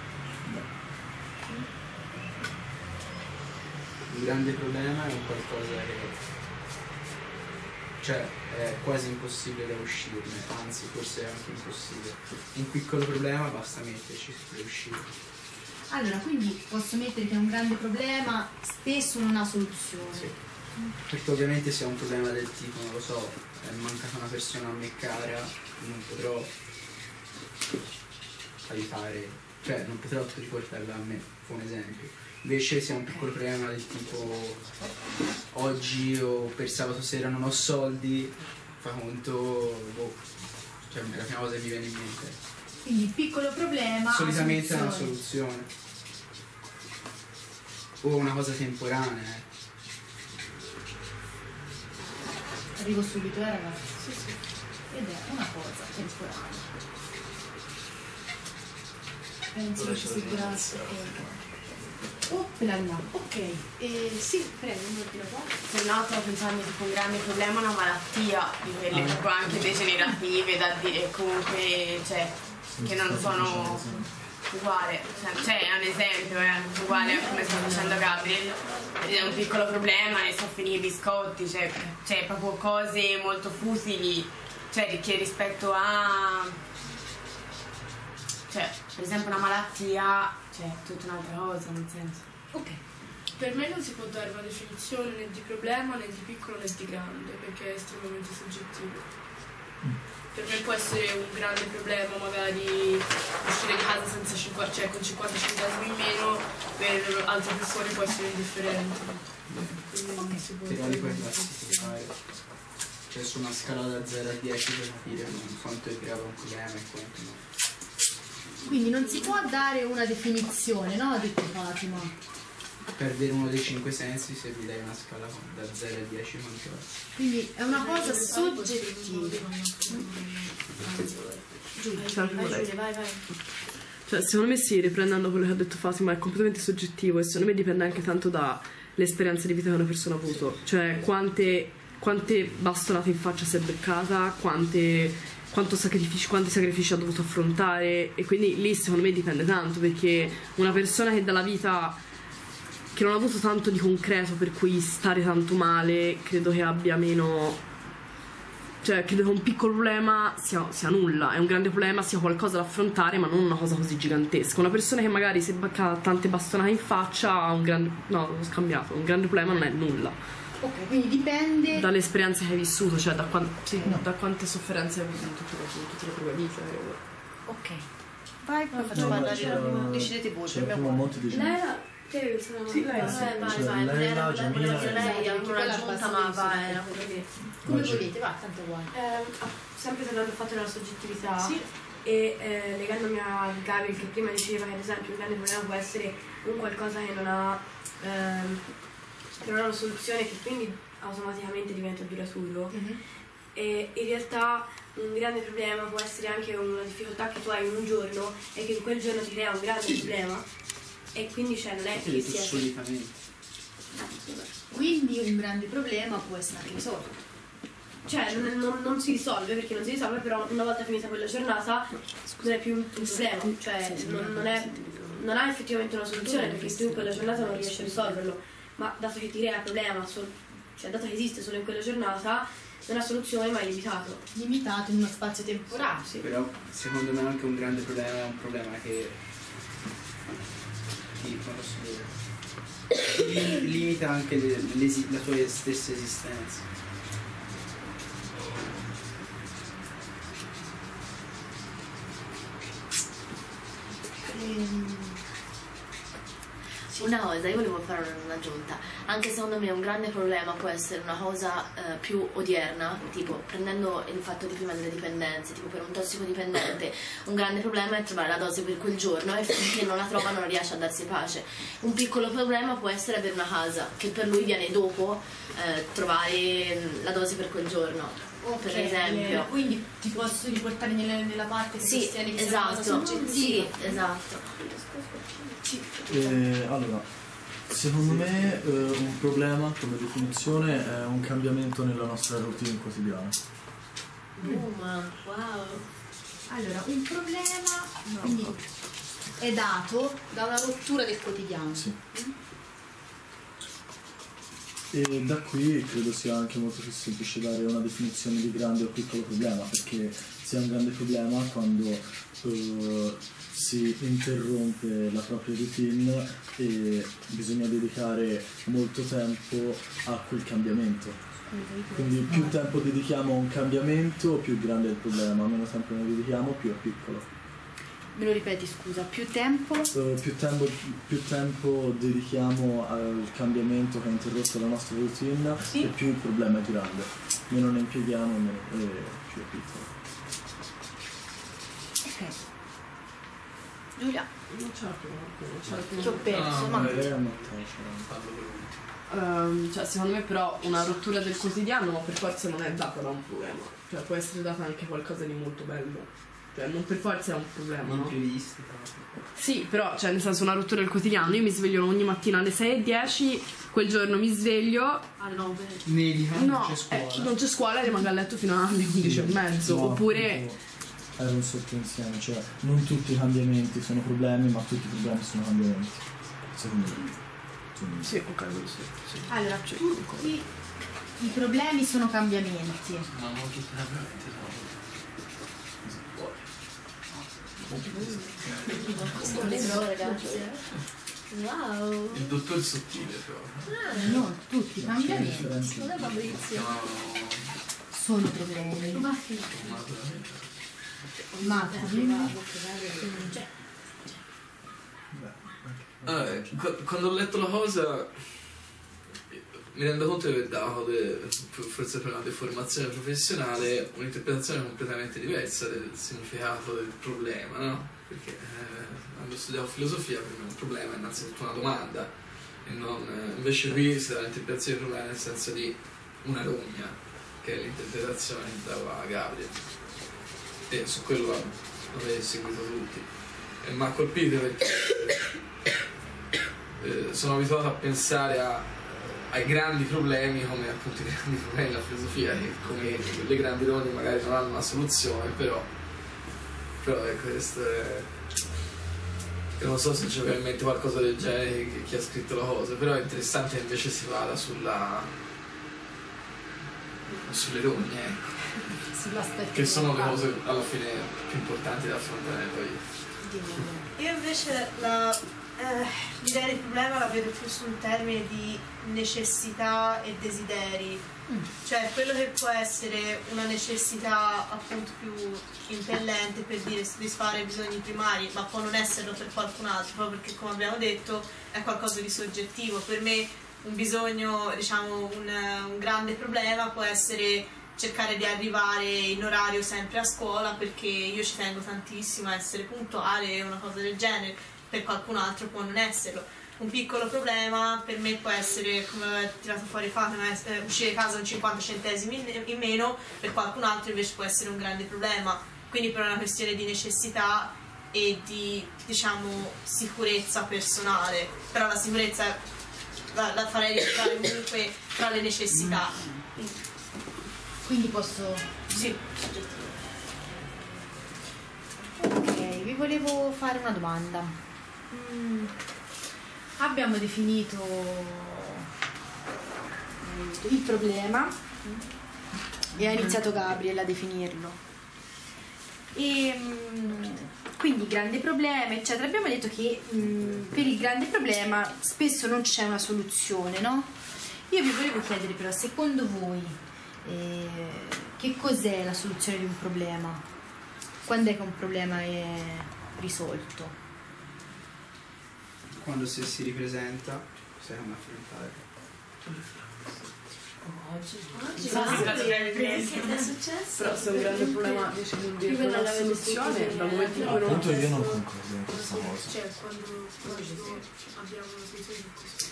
S10: Un grande problema è un qualcosa che cioè è quasi impossibile da uscirne, anzi forse è anche impossibile. Un piccolo problema basta metterci per uscire.
S3: Allora, quindi posso mettere che un grande problema spesso non ha soluzione.
S10: Sì. Perché ovviamente se è un problema del tipo, non lo so, è mancata una persona a me cara, non potrò aiutare, cioè non potrò riportarla a me, fa un esempio. Invece se è un piccolo problema del tipo oggi o per sabato sera non ho soldi, fa conto, boh, cioè è la prima cosa che mi viene in mente.
S3: Quindi il piccolo problema
S10: solitamente è una soluzione. O una cosa temporanea, eh.
S3: Arrivo subito, eh ragazzi? Sì, sì. Ed è una cosa temporanea. Penso che ci si curasse. Oh, là là. Ok. Eh, sì, prego, un attimo qua.
S8: Se no stavo pensando tipo un grande problema, una malattia, di quelle ah. proprio anche degenerative, da dire comunque, cioè, che non sono uguali. Cioè, è un esempio, è eh, uguale a come sta facendo Gabriel. È un piccolo problema, ne sto a finire i biscotti, cioè, cioè proprio cose molto futili, cioè che rispetto a, cioè per esempio una malattia, cioè tutta un'altra cosa, nel senso.
S3: Ok.
S9: Per me non si può dare una definizione né di problema né di piccolo né di grande, perché è estremamente soggettivo. Per me può essere un grande problema magari uscire di casa senza cinquanta, cioè con cinquanta centesimi in meno, per altre persone può essere indifferente. Quindi
S10: okay. non si può però li puoi classificare, cioè su una scala da zero a dieci per capire quanto è grave un problema e quanto no.
S3: Quindi non si può dare una definizione, no? Ha detto Fatima.
S10: Per avere uno dei cinque sensi se vi dai una scala da zero a dieci quanto è.
S3: Quindi è una cosa soggettiva.
S7: Giulia,
S3: vai, vai, vai.
S7: Cioè, secondo me sì, riprendendo quello che ha detto Fatima, è completamente soggettivo e secondo me dipende anche tanto dall'esperienza di vita che una persona ha avuto. Cioè, quante, quante bastonate in faccia si è beccata, quante, quanto sacrifici, quanti sacrifici ha dovuto affrontare, e quindi lì secondo me dipende tanto, perché una persona che dalla vita che non ha avuto tanto di concreto per cui stare tanto male, credo che abbia meno cioè credo che un piccolo problema sia, sia nulla, è un grande problema sia qualcosa da affrontare, ma non una cosa così gigantesca. Una persona che magari si becca tante bastonate in faccia ha un grande, no, ho scambiato, un grande problema non è nulla.
S15: Ok, quindi dipende
S7: dall'esperienza che hai vissuto, cioè da, quan- sì, no. da quante sofferenze hai avuto in tutte le, tutte le proprie vite.
S15: Ok, vai, poi faccio
S6: No,
S15: parlare,
S6: c'era-
S15: decidete voi.
S6: c'era prima un monte di gente.
S5: Lei te sono
S7: Sì, lei
S5: sì.
S15: Eh, vai,
S6: Cioè,
S15: vai,
S6: lei,
S15: era
S6: la
S15: quella
S6: Giamila
S15: che
S6: e-
S15: lei ha
S5: Quella
S15: una giunta, ma
S5: bassa
S15: va,
S5: di
S15: era
S5: quello che-
S15: come
S6: Oggi.
S15: volete, va, tanto uguale.
S5: Eh, sempre tornando al fatto della soggettività
S15: Sì.
S5: e eh, legandomi a Gabriel che prima diceva che ad esempio un grande problema può essere un qualcosa che non ha, ehm, che non ha una soluzione e che quindi automaticamente diventa duraturo.
S15: Mhm.
S5: E in realtà un grande problema può essere anche una difficoltà che tu hai in un giorno e che in quel giorno ti crea un grande problema e quindi cioè non è che sia
S10: solitamente.
S15: Quindi un grande problema può essere anche risolto.
S5: cioè non, non- non si risolve perché non si risolve, però una volta finita quella giornata non è più un problema, cioè non, non è, non ha effettivamente una soluzione perché tu in quella giornata non riesci a risolverlo, ma dato che ti crea il problema, sol- cioè dato che esiste solo in quella giornata, non ha soluzione ma è limitato.
S15: Limitato in uno spazio temporale.
S5: Sì.
S10: Però secondo me anche un grande problema è un problema che ti, come posso dire, li- limita anche le- l'esi- la tua stessa esistenza.
S4: Una cosa, io volevo fare un'aggiunta. Anche secondo me un grande problema può essere una cosa eh, più odierna, tipo prendendo il fatto di prima delle dipendenze, tipo per un tossicodipendente, un grande problema è trovare la dose per quel giorno e finché non la trova non riesce a darsi pace. Un piccolo problema può essere avere una casa, che per lui viene dopo eh, trovare la dose per quel giorno.
S15: Ok,
S4: Per esempio.
S15: eh, quindi ti posso riportare nella, nella parte che
S4: Sì,
S15: sostiene che sia una cosa
S4: esatto,
S15: soggettiva.
S4: sì, esatto.
S6: Eh, allora, secondo me eh, un problema come definizione è un cambiamento nella nostra routine quotidiana.
S4: Oh, ma wow.
S15: Allora, un problema quindi è dato da una rottura del quotidiano.
S6: Sì. E da qui credo sia anche molto più semplice dare una definizione di grande o piccolo problema, perché sia un grande problema quando eh, si interrompe la propria routine e bisogna dedicare molto tempo a quel cambiamento. Quindi più tempo dedichiamo a un cambiamento, più grande è il problema, meno tempo ne dedichiamo, più è piccolo.
S15: Me lo ripeti, scusa, più tempo?
S6: Eh, più, tempo, più tempo dedichiamo al cambiamento che ha interrotto la nostra routine,
S15: Sì.
S6: e più il problema è grande. Meno ne impieghiamo, meno, e più è piccolo.
S15: Ok. Giulia?
S7: Non c'è più qualcuno, c'è
S15: Ti ho perso, ma...
S6: Lei è Matteo, c'era.
S7: Ehm, cioè, secondo me però una rottura del quotidiano per forza non è data da un problema, cioè può essere data anche qualcosa di molto bello, cioè non per forza è un problema, no?
S10: Imprevisti.
S7: Sì, però cioè nel senso una rottura del quotidiano, io mi sveglio ogni mattina alle sei e dieci, quel giorno mi sveglio
S15: alle nove.
S10: Nevica,
S7: no,
S10: non c'è scuola.
S7: eh, non c'è scuola e rimango a letto fino alle undici e mezzo,
S6: No,
S7: oppure
S6: appunto, era un sottoinsieme, cioè non tutti i cambiamenti sono problemi, ma tutti i problemi sono cambiamenti. Secondo me. Secondo me.
S7: sì, ok, quello sì, sì.
S15: Allora, tutti i problemi sono cambiamenti.
S13: Ma non tutti i cambiamenti sono.
S4: Wow.
S13: Il dottor sottile però.
S15: Ah, non tutti i cambiamenti
S4: Non è Fabrizio.
S13: No,
S15: sono problemi.
S13: ma
S15: Ma dimmi.
S13: Ah, eh, qu- quando ho letto la cosa mi rendo conto di aver dato, de- forse per una deformazione professionale, un'interpretazione completamente diversa del significato del problema, no? Perché eh, quando studiavo filosofia per me un problema è innanzitutto una domanda e non, eh, invece qui si dà l'interpretazione del problema nel senso di una rogna, che è l'interpretazione che dava Gabriel, e su quello l'avete seguito tutti e mi ha colpito perché eh, sono abituato a pensare a, ai grandi problemi come appunto i grandi problemi della filosofia, che come le grandi rogne magari non hanno una soluzione, però però ecco, questo è, io non so se c'è veramente qualcosa del genere chi, chi ha scritto la cosa, però è interessante che invece si vada sulla sulle rogne, ecco. Che sono le cose alla fine più importanti da affrontare poi.
S12: Io invece la, eh, l'idea del problema la vedo più sul termine di necessità e desideri, mm. cioè quello che può essere una necessità appunto più impellente per dire soddisfare i bisogni primari, ma può non esserlo per qualcun altro, proprio perché come abbiamo detto è qualcosa di soggettivo. Per me un bisogno, diciamo un, un grande problema può essere cercare di arrivare in orario sempre a scuola perché io ci tengo tantissimo a essere puntuale, una cosa del genere. Per qualcun altro può non esserlo. Un piccolo problema per me può essere, come avete tirato fuori Fatima, uscire di casa con cinquanta centesimi in meno, per qualcun altro invece può essere un grande problema. Quindi per una questione di necessità e di, diciamo, sicurezza personale. Però la sicurezza la, la farei rientrare comunque tra le necessità.
S15: Quindi posso...
S12: Sì.
S15: Ok, vi volevo fare una domanda. Mm, abbiamo definito il problema e ha iniziato Gabriel a definirlo. E, mm, quindi grande problema, eccetera. Abbiamo detto che mm, per il grande problema spesso non c'è una soluzione, no? Io vi volevo chiedere però, secondo voi, Eh, che cos'è la soluzione di un problema? Quando è che un problema è risolto?
S10: Quando se si ripresenta, sai come affrontare.
S8: Oggi,
S7: oggi che è successo? Però se è un grande problema riesce a dire una soluzione dal momento in cui non
S6: appunto io non concordo in questa cosa.
S9: Cioè quando, quando abbiamo una soluzione.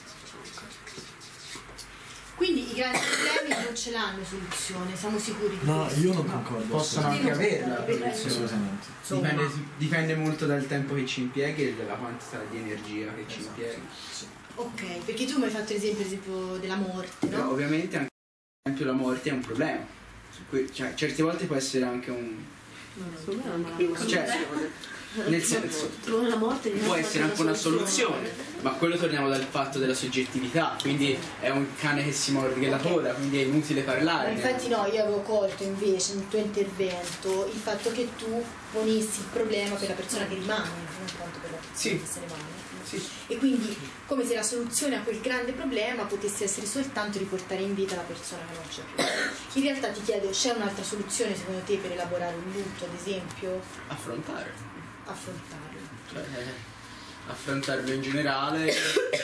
S15: Quindi i grandi problemi non ce l'hanno soluzione, siamo sicuri di
S6: No,
S15: questo?
S6: io non concordo.
S10: Possono anche averla,
S6: assolutamente.
S10: Dipende, dipende molto dal tempo che ci impieghi e dalla quantità di energia che ci impieghi.
S15: Ok, perché tu mi hai fatto l'esempio, esempio della morte, no?
S10: Però, ovviamente anche per esempio la morte è un problema. Su cui, cioè, certe volte può essere anche un... Cioè, nel senso,
S14: la morte
S10: può essere anche una soluzione, ma quello torniamo dal fatto della soggettività, quindi è un cane che si morde che la coda, quindi è inutile parlare.
S15: Ma infatti no, io avevo colto invece nel tuo intervento il fatto che tu ponessi il problema per la persona che rimane, non tanto per la persona
S10: sì.
S15: che se ne va.
S10: Sì.
S15: E quindi come se la soluzione a quel grande problema potesse essere soltanto riportare in vita la persona che non c'è più. In realtà ti chiedo, c'è un'altra soluzione secondo te per elaborare un lutto, ad esempio?
S10: Affrontare.
S15: Affrontarlo.
S10: Cioè, affrontarlo in generale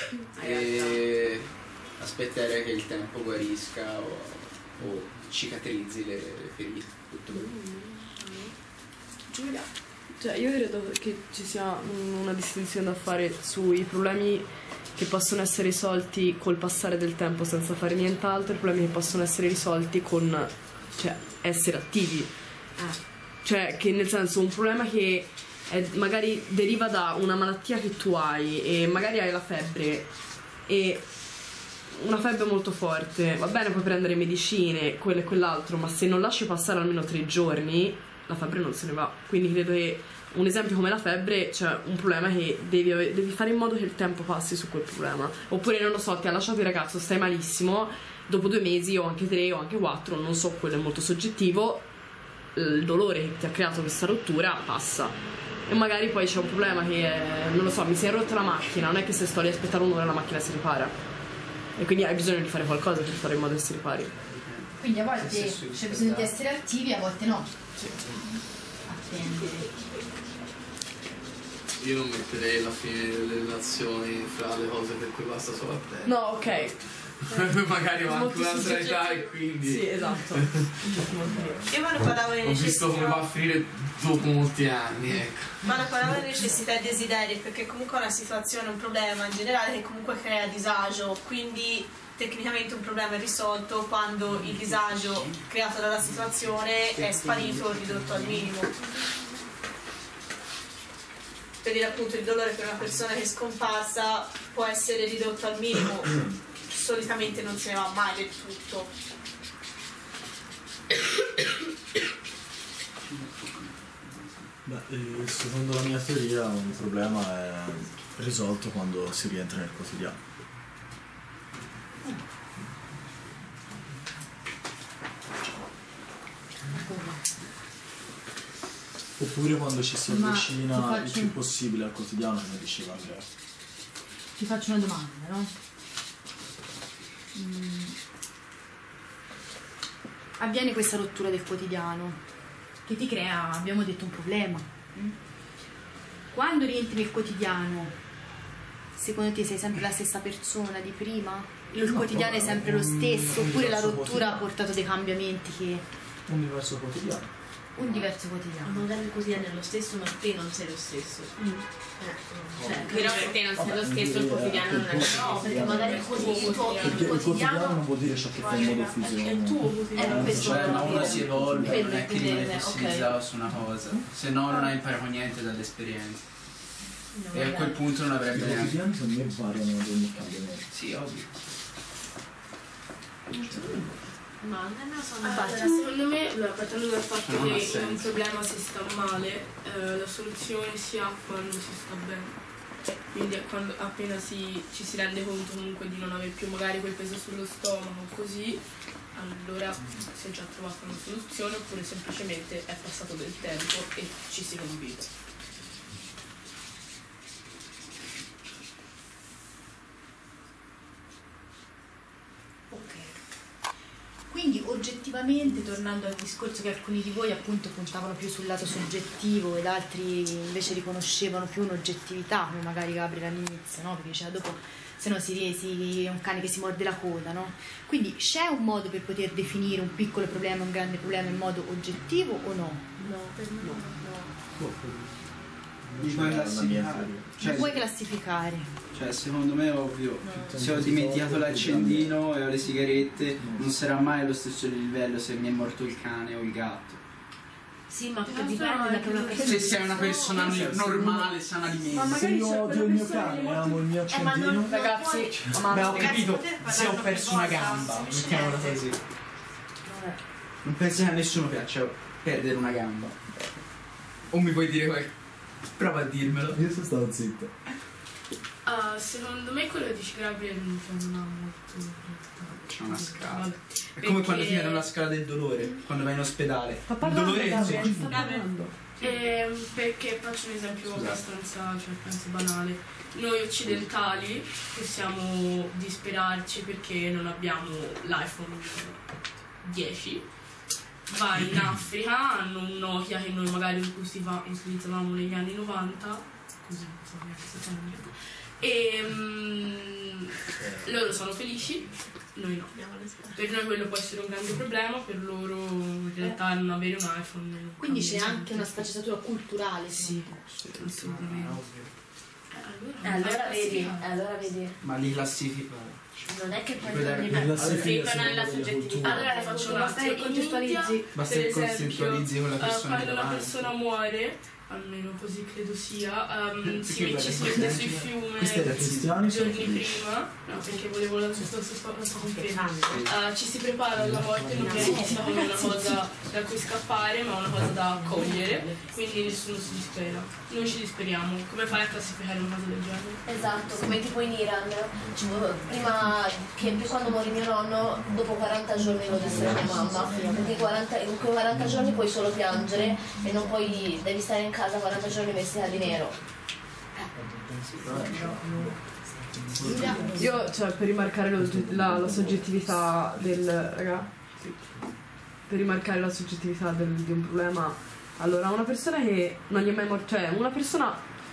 S10: e aspettare che il tempo guarisca o, o cicatrizzi le, le ferite. Tutto
S7: Giulia. Cioè, io credo che ci sia una distinzione da fare sui problemi che possono essere risolti col passare del tempo senza fare nient'altro e i problemi che possono essere risolti con, cioè, essere attivi. Cioè, che nel senso, un problema che è, magari deriva da una malattia che tu hai e magari hai la febbre e una febbre molto forte, va bene, puoi prendere medicine, quello e quell'altro, ma se non lasci passare almeno tre giorni la febbre non se ne va. Quindi credo che un esempio come la febbre, cioè un problema che devi, devi fare in modo che il tempo passi su quel problema. Oppure non lo so, ti ha lasciato il ragazzo, stai malissimo, dopo due mesi o anche tre o anche quattro, non so, quello è molto soggettivo, il dolore che ti ha creato questa rottura passa. E magari poi c'è un problema che è, non lo so, mi si è rotta la macchina, non è che se sto lì a aspettare un'ora la macchina si ripara. E quindi hai bisogno di fare qualcosa per fare in modo che si ripari.
S15: Quindi a volte c'è bisogno di essere attivi, a volte no. Attendere.
S13: Io non metterei la fine delle relazioni fra le cose per cui basta solo a te.
S7: No, ok.
S13: Magari ho anche un'altra età e quindi...
S7: Sì, esatto.
S12: Io quando parlavo di
S13: Ho visto come va a finire dopo molti anni, ecco.
S12: Quando parlavo di necessità e desideri, perché comunque è una situazione, un problema in generale che comunque crea disagio, quindi tecnicamente un problema è risolto quando il disagio creato dalla situazione è sparito o ridotto al minimo. Per dire appunto il dolore per una persona che è scomparsa può essere ridotto al minimo, solitamente non se ne va mai del tutto.
S6: Beh, eh, secondo la mia teoria un problema è risolto quando si rientra nel quotidiano. Oppure quando ci si
S15: Ma
S6: avvicina
S15: ti faccio
S6: il più
S15: un-
S6: possibile al quotidiano, come diceva Andrea.
S15: Ti faccio una domanda, no? Mm. Avviene questa rottura del quotidiano che ti crea, abbiamo detto, un problema. Mm? Quando rientri nel quotidiano, secondo te sei sempre la stessa persona di prima? Il
S6: No,
S15: quotidiano è
S6: no,
S15: sempre lo
S6: un-
S15: stesso?
S6: un
S15: Oppure la
S6: diverso
S15: rottura ha
S6: quotidiano.
S15: portato dei cambiamenti che...
S6: Un diverso quotidiano.
S15: Un diverso quotidiano.
S14: Magari il quotidiano è lo stesso, ma te non sei lo stesso. Cioè,
S8: Però se te non sei lo stesso, il quotidiano non è lo stesso.
S14: no, perché magari il quotidiano, il tuo-
S6: Perché
S14: il
S6: il quotidiano
S14: quotidiano
S6: non vuol dire ciò che fai in modo fisico.
S14: è il tuo quotidiano.
S10: Eh,
S14: questo
S10: cioè,
S14: volevo
S10: ma uno
S14: dire.
S10: si evolve, non
S14: Dipende,
S10: è che rimane
S14: dipende,
S10: fossilizzato
S14: ok.
S10: su una cosa, se no non hai imparato niente dall'esperienza. E a quel punto non
S6: I
S10: avrebbe neanche.
S6: quotidiani secondo me variano ad ogni cambiamento.
S10: Sì, ovvio.
S14: Ma non ne sono
S9: Allora, secondo me, allora, partendo dal fatto
S10: Non ha
S9: che
S10: senso.
S9: un problema si sta male, eh, la soluzione si ha quando si sta bene. Quindi è quando appena si, ci si rende conto comunque di non avere più magari quel peso sullo stomaco, così, allora si è già trovata una soluzione, oppure semplicemente è passato del tempo e ci si convive.
S15: Quindi oggettivamente, tornando al discorso che alcuni di voi appunto puntavano più sul lato soggettivo ed altri invece riconoscevano più un'oggettività, come magari Gabriele all'inizio, no? Perché diceva dopo se no si resi un cane che si morde la coda, no? Quindi c'è un modo per poter definire un piccolo problema, un grande problema in modo oggettivo o no?
S14: No, per me no.
S10: Mi puoi classificare?
S15: Non
S10: Cioè,
S15: puoi classificare.
S10: cioè, secondo me è ovvio. Se ho dimenticato l'accendino e ho le sigarette, non sarà mai allo stesso livello se mi è morto il cane o il gatto.
S14: Sì, ma perché dipende da come una persona.
S10: Se sei una persona normale, sana di mente.
S6: Se io odio il mio cane e amo il mio
S14: Eh, ma non,
S6: accendino,
S14: ragazzi,
S10: Beh, ho capito, se ho perso una gamba, mettiamola così. Non penso che a nessuno piaccia perdere una gamba. O mi puoi dire qualcosa? Prova a dirmelo.
S6: io sono stato zitto.
S9: Ah, secondo me quello che dice Gabriele non ha molto.
S10: C'è una scala.
S9: Vabbè.
S10: È come quando ti
S9: Perché-
S10: viene la scala del dolore, quando vai in ospedale.
S7: Sta
S10: Il
S7: parlando,
S10: dolore è
S7: Gabriele, sta parlando.
S9: Ehm, perché faccio un esempio
S10: Scusate.
S9: abbastanza, cioè penso banale. Noi occidentali possiamo disperarci perché non abbiamo l'iPhone dieci. Vai in Africa, hanno un Nokia che noi magari usiva- utilizzavamo negli anni novanta, così non so neanche se sono e mm, loro sono felici, noi no. Per noi quello può essere un grande problema, per loro in realtà non avere un iPhone. non
S15: Quindi c'è
S9: cambia
S15: anche
S9: niente.
S15: una sfaccettatura culturale.
S9: Sì, assolutamente.
S14: Eh, allora vedi, eh, allora vedi.
S10: Ma li classifico.
S14: Non è che poi
S10: Puoi dare-
S14: non
S10: li
S14: li
S10: classifichi
S14: sì,
S10: secondo
S14: nella
S10: delle
S14: soggettività.
S10: culture.
S14: Allora ne faccio un
S9: Basta
S14: altro.
S9: che contestualizzi.
S10: Basta
S9: Per
S10: che
S9: esempio,
S10: contestualizzi con la
S9: eh,
S10: persona
S9: quando
S10: che
S9: una
S10: davanti.
S9: persona muore, almeno così credo sia, ehm,
S10: Perché
S9: si,
S10: guarda,
S9: ci si
S10: questi
S9: mette sui
S10: anni-
S9: fiume
S6: questi erano cristiani,
S9: giorni
S6: sono
S9: prima, no, perché volevo la giusta risposta completa. Eh, ci si prepara alla morte, non viene vista come una cosa da cui scappare, ma una cosa da accogliere, quindi nessuno si dispera. Noi ci disperiamo. Come fai a classificare una cosa del genere?
S14: Esatto, come tipo in Iran, ci vo- prima che quando morì mio nonno, dopo quaranta giorni lo disse la mia mamma, perché quaranta in quei quaranta giorni puoi solo piangere e non puoi, devi stare in casa quaranta giorni vestita di nero.
S7: Io, cioè, per rimarcare lo- la, la soggettività del raga, sì. per rimarcare la soggettività del- di un problema, allora una persona che non gli è mai morto, cioè una persona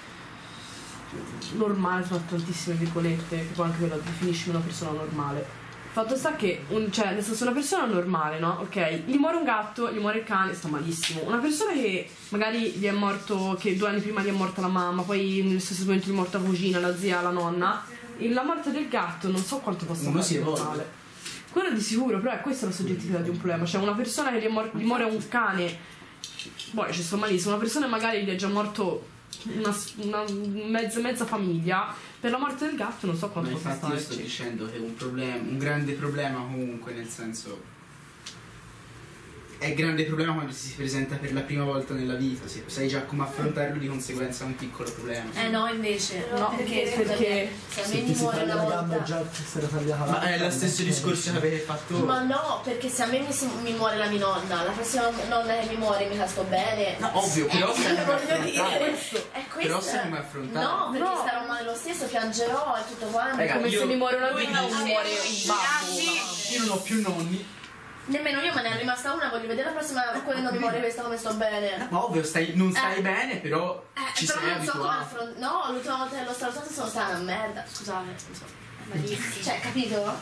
S7: normale, tra tantissime virgolette, che poi anche quella definisce una persona normale. Fatto sta che, un, cioè, nel senso, una persona normale, no? Ok, gli muore un gatto, gli muore il cane, sta malissimo. Una persona che magari gli è morto, che due anni prima gli è morta la mamma, poi nello stesso momento gli è morta la cugina, la zia, la nonna, e la morte del gatto non so quanto possa
S10: Uno si
S7: fare
S10: evolve.
S7: male. Quello di sicuro, però è questa la soggettività di un problema. Cioè una persona che gli, è mor- gli muore un cane, poi ci sto malissimo, una persona che magari gli è già morto una, una mezza, mezza famiglia, per la morte del gatto non so
S10: Ma
S7: quanto possa
S10: infatti io sto
S7: starci.
S10: dicendo che è un problema, un grande problema comunque, nel senso è grande problema quando si presenta per la prima volta nella vita, se sai già come affrontarlo, di conseguenza è un piccolo problema.
S4: Eh no, invece, no, perché,
S6: perché
S4: se a
S6: se
S4: me
S6: ti
S4: mi
S6: si
S4: muore
S6: taglia
S4: una
S6: la gamba
S4: volta...
S6: già ti si era tagliata la
S10: Ma è
S6: gamba,
S10: lo stesso
S6: non
S10: discorso che avete fatto
S4: Ma no, perché se a me mi, si- mi muore la mia nonna, la prossima nonna che mi muore mica sto bene.
S10: No, ovvio, però
S4: eh,
S10: sai come
S4: voglio dire,
S10: affrontare.
S4: è questo.
S10: Però sai come affrontare.
S4: No, perché
S7: No.
S4: starò male lo stesso, piangerò e tutto quanto.
S10: Raga,
S7: Come
S10: io-
S7: se mi muore una
S8: Lui
S7: vita o
S8: non
S7: mi muore
S8: sei-
S7: il babbo.
S10: Io non ho più nonni.
S4: Nemmeno io, me ne è rimasta una, voglio vedere la prossima quando mi muore questa come sto bene.
S10: Ma ovvio, stai, non stai
S4: Eh.
S10: bene, però
S4: Eh,
S10: ci
S4: però
S10: sei
S4: non so come
S10: abituato.
S4: affrontare. No, l'ultima volta che l'ho salutato sono stata una merda. Scusate, non so. Malissimo. Cioè, capito?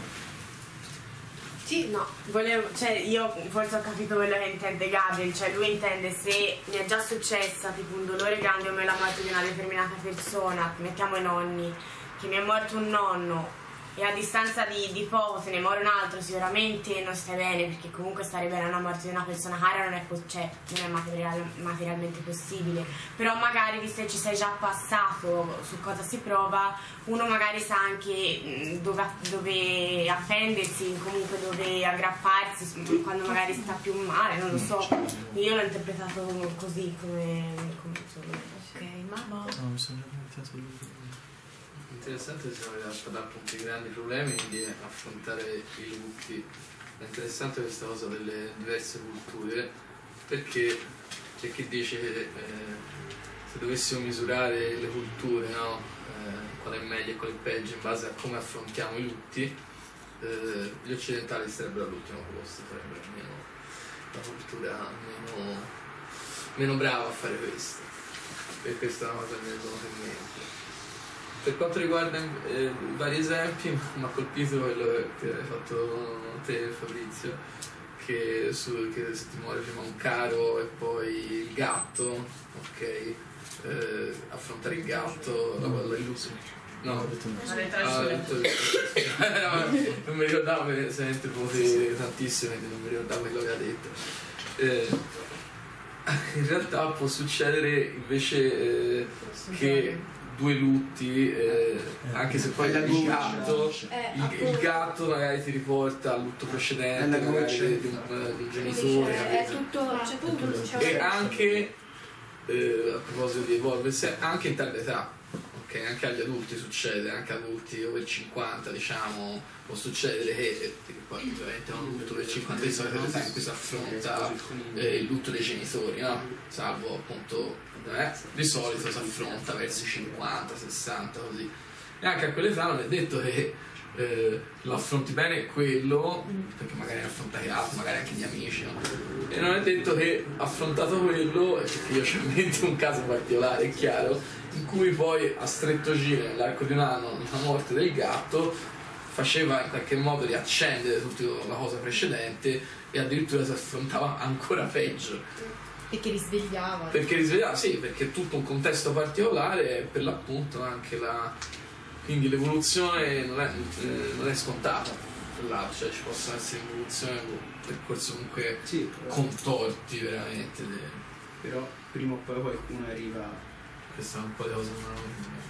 S8: Sì, no, volevo, cioè io forse ho capito quello che intende Gabriel, cioè lui intende se mi è già successa tipo un dolore grande come la morte di una determinata persona, mettiamo i nonni, che mi è morto un nonno e a distanza di, di poco se ne muore un altro, sicuramente non stai bene, perché comunque stare bene a una morte di una persona cara non è, po- cioè, non è material- materialmente possibile, però magari visto che ci sei già passato su cosa si prova, uno magari sa anche mh, dove, dove appendersi, comunque dove aggrapparsi mh, quando magari sta più male, non lo so, io l'ho interpretato così come, come insomma.
S4: Ok, ma...
S6: No, mi sono già dimenticato lui.
S13: Interessante, siamo arrivati ad appunto i grandi problemi di affrontare i lutti. È interessante questa cosa delle diverse culture, perché c'è chi dice che eh, se dovessimo misurare le culture, no? eh, qual è meglio e qual è peggio in base a come affrontiamo i lutti, eh, gli occidentali starebbero all'ultimo posto, sarebbero almeno la cultura meno, meno brava a fare questo. E questa è una cosa che mi è venuta in mente. Per quanto riguarda eh, i vari esempi, mi ha colpito quello che hai fatto te, Fabrizio, che, su, che se ti muore prima un caro e poi il gatto, ok, eh, affrontare il gatto, la palla illuso. No, ho detto no. Ah, ho detto, no, non mi ricordavo, se ne interrompi tantissimo, quindi non mi ricordavo quello che ha detto. Eh, in realtà può succedere invece eh, che due lutti, eh, anche se poi il gatto, il, il gatto magari ti riporta al lutto precedente, magari di un, di un genitore,
S15: È tutto, c'è tutto, c'è
S13: e anche eh, a proposito di evolversi, anche in tarda età, ok, anche agli adulti succede, anche adulti over cinquanta, diciamo, può succedere che, che poi ovviamente è un lutto per cinquanta di solito l'età in cui si affronta eh, il lutto dei genitori, no? Salvo appunto eh, di solito si affronta verso i cinquanta, sessanta, così, e anche a quell'età non è detto che eh, l'affronti bene quello, perché magari ne affrontai altro, magari anche gli amici, no? E non è detto che affrontato quello, perché io ho in mente un caso particolare, è chiaro, in cui poi a stretto giro nell'arco di un anno la morte del gatto faceva in qualche modo riaccendere tutta la cosa precedente e addirittura si affrontava ancora peggio.
S15: Perché risvegliava.
S13: Perché risvegliava, sì, perché è tutto un contesto particolare e per l'appunto anche la... quindi l'evoluzione non è, eh, non è scontata, tra l'altro, cioè ci possono essere evoluzioni con percorsi comunque
S10: sì,
S13: contorti veramente.
S10: Però prima o poi qualcuno arriva.
S13: Questa è un po' di cose che non ho.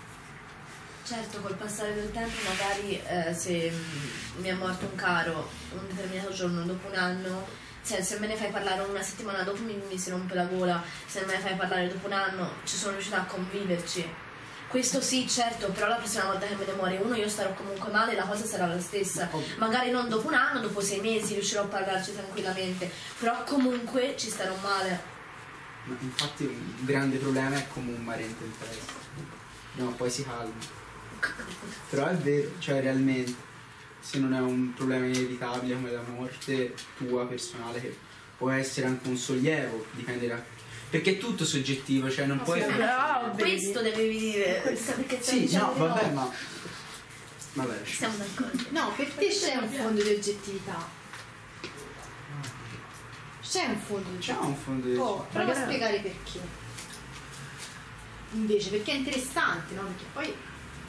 S4: Certo, col passare del tempo magari eh, se mh, mi è morto un caro un determinato giorno dopo un anno, se, se me ne fai parlare una settimana dopo mi, mi si rompe la gola, se me ne fai parlare dopo un anno ci sono riuscita a conviverci. Questo sì, certo, però la prossima volta che me ne muore uno io starò comunque male e la cosa sarà la stessa. Magari non dopo un anno, dopo sei mesi riuscirò a parlarci tranquillamente, però comunque ci starò male.
S10: Ma infatti un grande problema è come un mare in tempesta. No, poi si calma. Però è vero, cioè realmente, se non è un problema inevitabile come la morte tua personale, che può essere anche un sollievo, dipende da... Perché è tutto soggettivo, cioè non puoi...
S4: Ah, questo devi dire, perché
S10: sì, no, vabbè, ma... Vabbè,
S4: siamo d'accordo.
S15: No, per te c'è un fondo di oggettività. C'è un fondo di
S10: C'è un fondo di
S15: Oh, prova a spiegare perché. Invece, perché è interessante, no? Perché poi...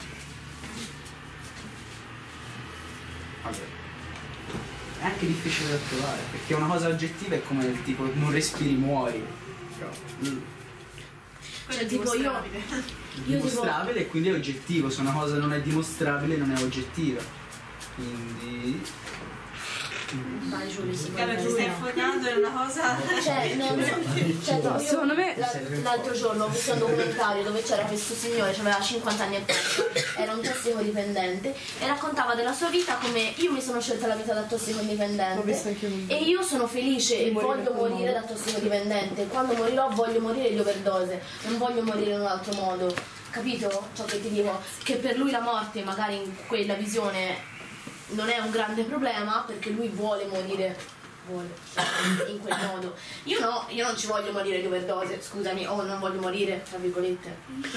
S10: Vabbè. È anche difficile da trovare, perché una cosa oggettiva è come il tipo non respiri muori. Però, mm.
S4: Cioè tipo io...
S10: È dimostrabile e quindi è oggettivo, se una cosa non è dimostrabile non è oggettiva. Quindi...
S11: Vai Giulia, si
S12: Vabbè, ti stai infogando in una cosa.
S4: Cioè, non, cioè
S7: No, secondo me-
S4: la- l'altro giorno ho visto un documentario dove c'era questo signore, che aveva cinquanta anni e passa, era un tossicodipendente e raccontava della sua vita come io mi sono scelta la vita da
S7: L'ho visto
S4: tossicodipendente
S7: anche io.
S4: e io sono felice e
S7: Morire
S4: voglio
S7: con
S4: morire
S7: modo.
S4: da tossicodipendente. Quando morirò voglio morire di overdose, non voglio morire in un altro modo. Capito ciò che ti dico? Che per lui la morte magari in quella visione non è un grande problema perché lui vuole morire vuole in quel modo. Io no, io non ci voglio morire di overdose, scusami, o non voglio morire, tra virgolette.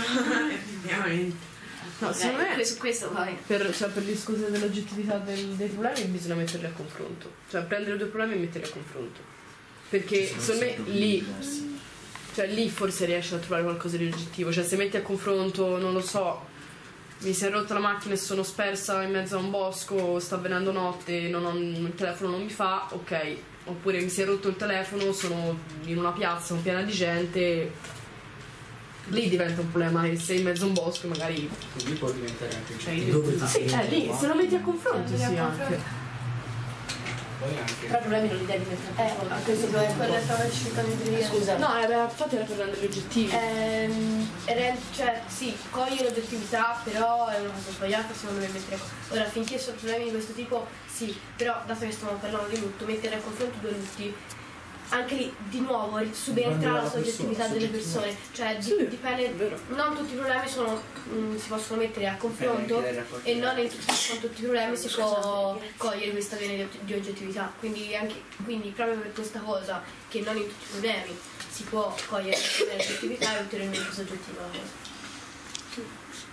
S7: No,
S4: Ok,
S7: secondo me
S4: questo, questo vai.
S7: per, cioè, per discutere dell'oggettività del- dei problemi bisogna metterli a confronto. Cioè prendere due problemi e metterli a confronto. Perché secondo me lì, cioè lì forse riesci a trovare qualcosa di oggettivo. Cioè se metti a confronto, non lo so, mi si è rotta la macchina e sono spersa in mezzo a un bosco, sta avvenendo notte, non ho, il telefono non mi fa, ok. Oppure mi si è rotto il telefono, sono in una piazza piena di gente, lì diventa un problema. E sei in mezzo a un bosco magari
S10: Quindi può diventare anche un
S7: cioè,
S10: oggettivo.
S7: sì, eh, lì se lo metti a confronto sì anche.
S10: Poi anche
S4: Però i problemi non li devi mettere a confronto. Questo è quello che stava cercando di dire. Scusa.
S7: No, eh, beh, infatti era per rendere oggettivi.
S11: Ehm, re- cioè sì, coglie l'oggettività, però è una cosa sbagliata secondo me mettere. Ora, finché sono problemi di questo tipo, sì, però dato che stiamo parlando di lutto, mettere a confronto due lutti, anche lì di nuovo ri- subentra
S6: Dipende
S11: la
S6: dalla
S11: soggettività
S6: persona,
S11: delle persone. Cioè di-
S7: Sì,
S11: dipende. Non tutti i problemi sono, mh, si possono mettere a confronto
S10: anche dai rapporti
S11: e non in tutti, con tutti i problemi si può cogliere questa vena di, di oggettività. Quindi, anche, quindi proprio per questa cosa, che non in tutti i problemi si può cogliere questa vena di oggettività, è ulteriormente soggettiva la cosa.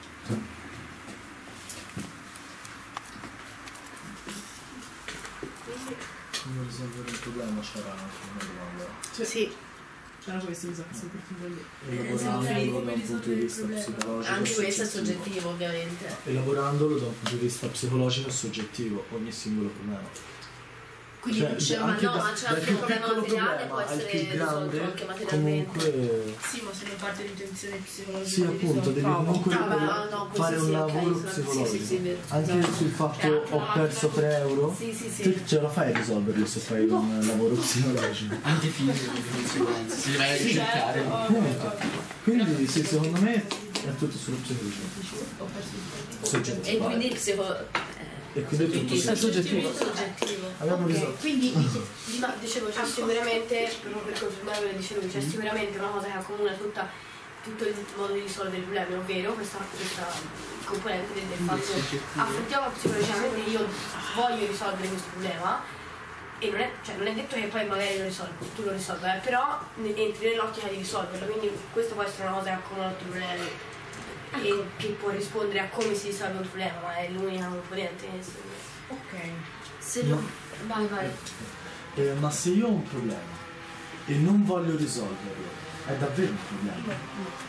S6: Come risolvere il problema c'era anche una domanda.
S7: Sì. C'era questo, mi sa che sono partito lì.
S6: Elaborandolo da un punto di vista psicologico.
S4: Anche questo è
S6: soggettivo.
S4: soggettivo ovviamente.
S6: Elaborandolo da un punto di vista psicologico e soggettivo, ogni singolo problema.
S4: Quindi
S6: Cioè,
S4: dice, ma
S6: anche
S4: no,
S6: da-
S4: ma c'è
S6: dal
S4: anche
S6: più
S4: un problema
S6: piccolo
S4: materiale,
S6: problema
S4: può
S6: al
S4: essere
S6: più
S4: risolto
S6: grande,
S4: anche materialmente.
S6: comunque
S9: Sì, ma se ne parte di intenzione psicologica.
S6: sì, appunto, devi comunque
S4: Ah, beh, no, no,
S6: fare
S4: questo
S6: un
S4: sì, ok,
S6: lavoro
S4: sì, sì,
S6: psicologico.
S4: sì, sì, vero.
S6: Anche
S4: Esatto.
S6: sul fatto
S4: Cioè, anche
S6: ho
S4: una
S6: perso
S4: macchina-
S6: tre euro,
S4: Sì, sì, sì.
S6: tu ce la fai a risolverlo se fai un lavoro psicologico.
S10: anche fisico di conseguenza. Si deve
S6: Sì,
S10: ricercare.
S6: appunto. Quindi sì, secondo me è tutto sullo psicologico.
S4: E
S6: Soggettivo.
S4: quindi il psico...
S6: E quindi è tutto
S11: Quindi
S6: soggettivo.
S11: soggettivo.
S6: Abbiamo
S11: Ok,
S6: risolto.
S11: quindi di- ma dicevo c'è sicuramente, proprio per confermare quello che dice lui, c'è sicuramente una cosa che accomuna tutta, tutto il modo di risolvere i problemi, ovvero questa, questa componente del, del fatto affrontiamo psicologicamente io voglio risolvere questo problema e non è, cioè, non è detto che poi magari lo risolvi, tu lo risolvi, eh, però ne- entri nell'ottica di risolverlo, quindi questo può essere una cosa che accomuna tutti i problemi. E che può rispondere a come si risolve un problema, ma è l'unica componente che
S7: Ok.
S4: Se
S6: No.
S4: lo... Vai, vai.
S6: Eh, ma se io ho un problema e non voglio risolverlo, è davvero un problema.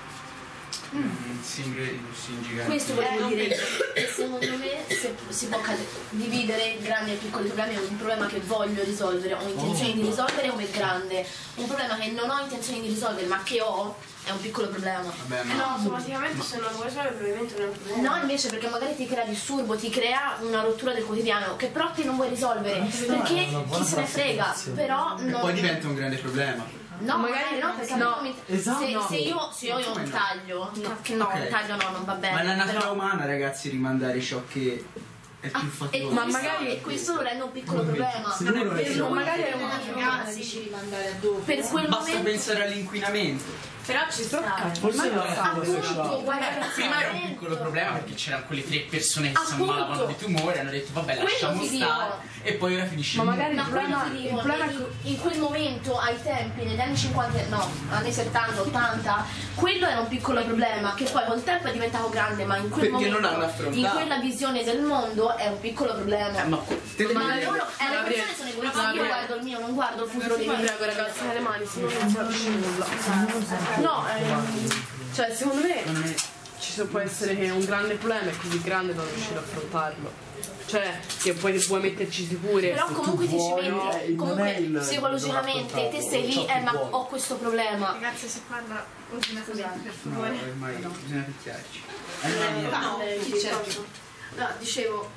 S10: Mm. Singoli, gigante.
S4: Questo volevo dire che secondo me se, si può cade- dividere i grandi e i piccoli problemi. Un problema che voglio risolvere, ho intenzione di risolvere come grande. Un problema che non ho intenzione di risolvere ma che ho è un piccolo problema.
S10: Vabbè,
S11: Eh
S10: ma
S11: no, automaticamente se non lo vuoi risolvere probabilmente non è un problema.
S4: No, invece perché magari ti crea disturbo, ti crea una rottura del quotidiano che però te non vuoi risolvere perché chi se ne frega, però
S10: e
S4: non...
S10: poi diventa un grande problema.
S4: No, magari no, perché
S7: no.
S4: a me non mi-
S6: Esatto.
S4: se,
S6: No.
S4: se io, se io ho
S10: Come
S4: un
S10: no?
S4: taglio, che no,
S10: Ok.
S4: un taglio no, non va bene.
S10: Ma è la natura
S4: però-
S10: umana, ragazzi, rimandare ciò che è più
S4: E
S10: faticoso.
S7: Ma
S4: questo,
S7: magari-
S4: e questo lo rende un piccolo problema.
S6: Se uno
S4: Per
S6: è-
S4: lui,
S7: magari è
S4: per
S7: una
S4: lui,
S11: Ragazzi,
S4: sì.
S11: rimandare a dopo.
S4: Per quel
S10: Basta
S4: momento
S10: pensare all'inquinamento.
S11: Però ci sta.
S6: Forse non è quello
S4: appunto,
S6: sociale.
S4: guarda,
S2: Prima era un piccolo problema perché c'erano quelle tre persone che si
S4: Appunto.
S2: ammalavano di tumore, hanno detto vabbè
S4: Quello
S2: lasciamo
S4: ti
S2: stare
S4: dico.
S2: e poi ora finisce
S7: Ma
S2: il
S7: magari
S2: mondo.
S4: Ma quello
S7: problema-
S4: ti dico,
S7: il problema è
S4: in, in quel momento, ai tempi, negli anni cinquanta, no, anni settanta, ottanta, quello era un piccolo problema che poi col tempo è diventato grande, ma in quel
S10: Perché non
S4: momento,
S10: l'hanno affrontato.
S4: in quella visione del mondo è un piccolo problema.
S10: Eh, ma te le
S4: Ma
S10: mani-
S4: loro, eh, le persone sono egoiste, io guardo il mio, non guardo il futuro dei
S7: Vi
S4: miei.
S7: prego ragazzi, le mani, se no non si capisce nulla. No, ehm, cioè secondo me ci so- può essere che un grande problema è così grande da non riuscire a affrontarlo. Cioè, che poi vuoi metterci sicure.
S4: Però comunque ti ci
S6: vuoi,
S4: metti,
S6: eh, non
S4: comunque
S6: è il-
S4: psicologicamente
S6: non
S4: te sei lì,
S6: ciò che
S4: eh ma
S6: vuoi.
S4: ho questo problema.
S12: Ragazzi, si parla ordinatamente, per
S10: No,
S12: favore.
S10: ormai bisogna picchiarci.
S11: Eh,
S10: Eh, no,
S11: no,
S10: no.
S11: eh, chi cerchi? No, dicevo,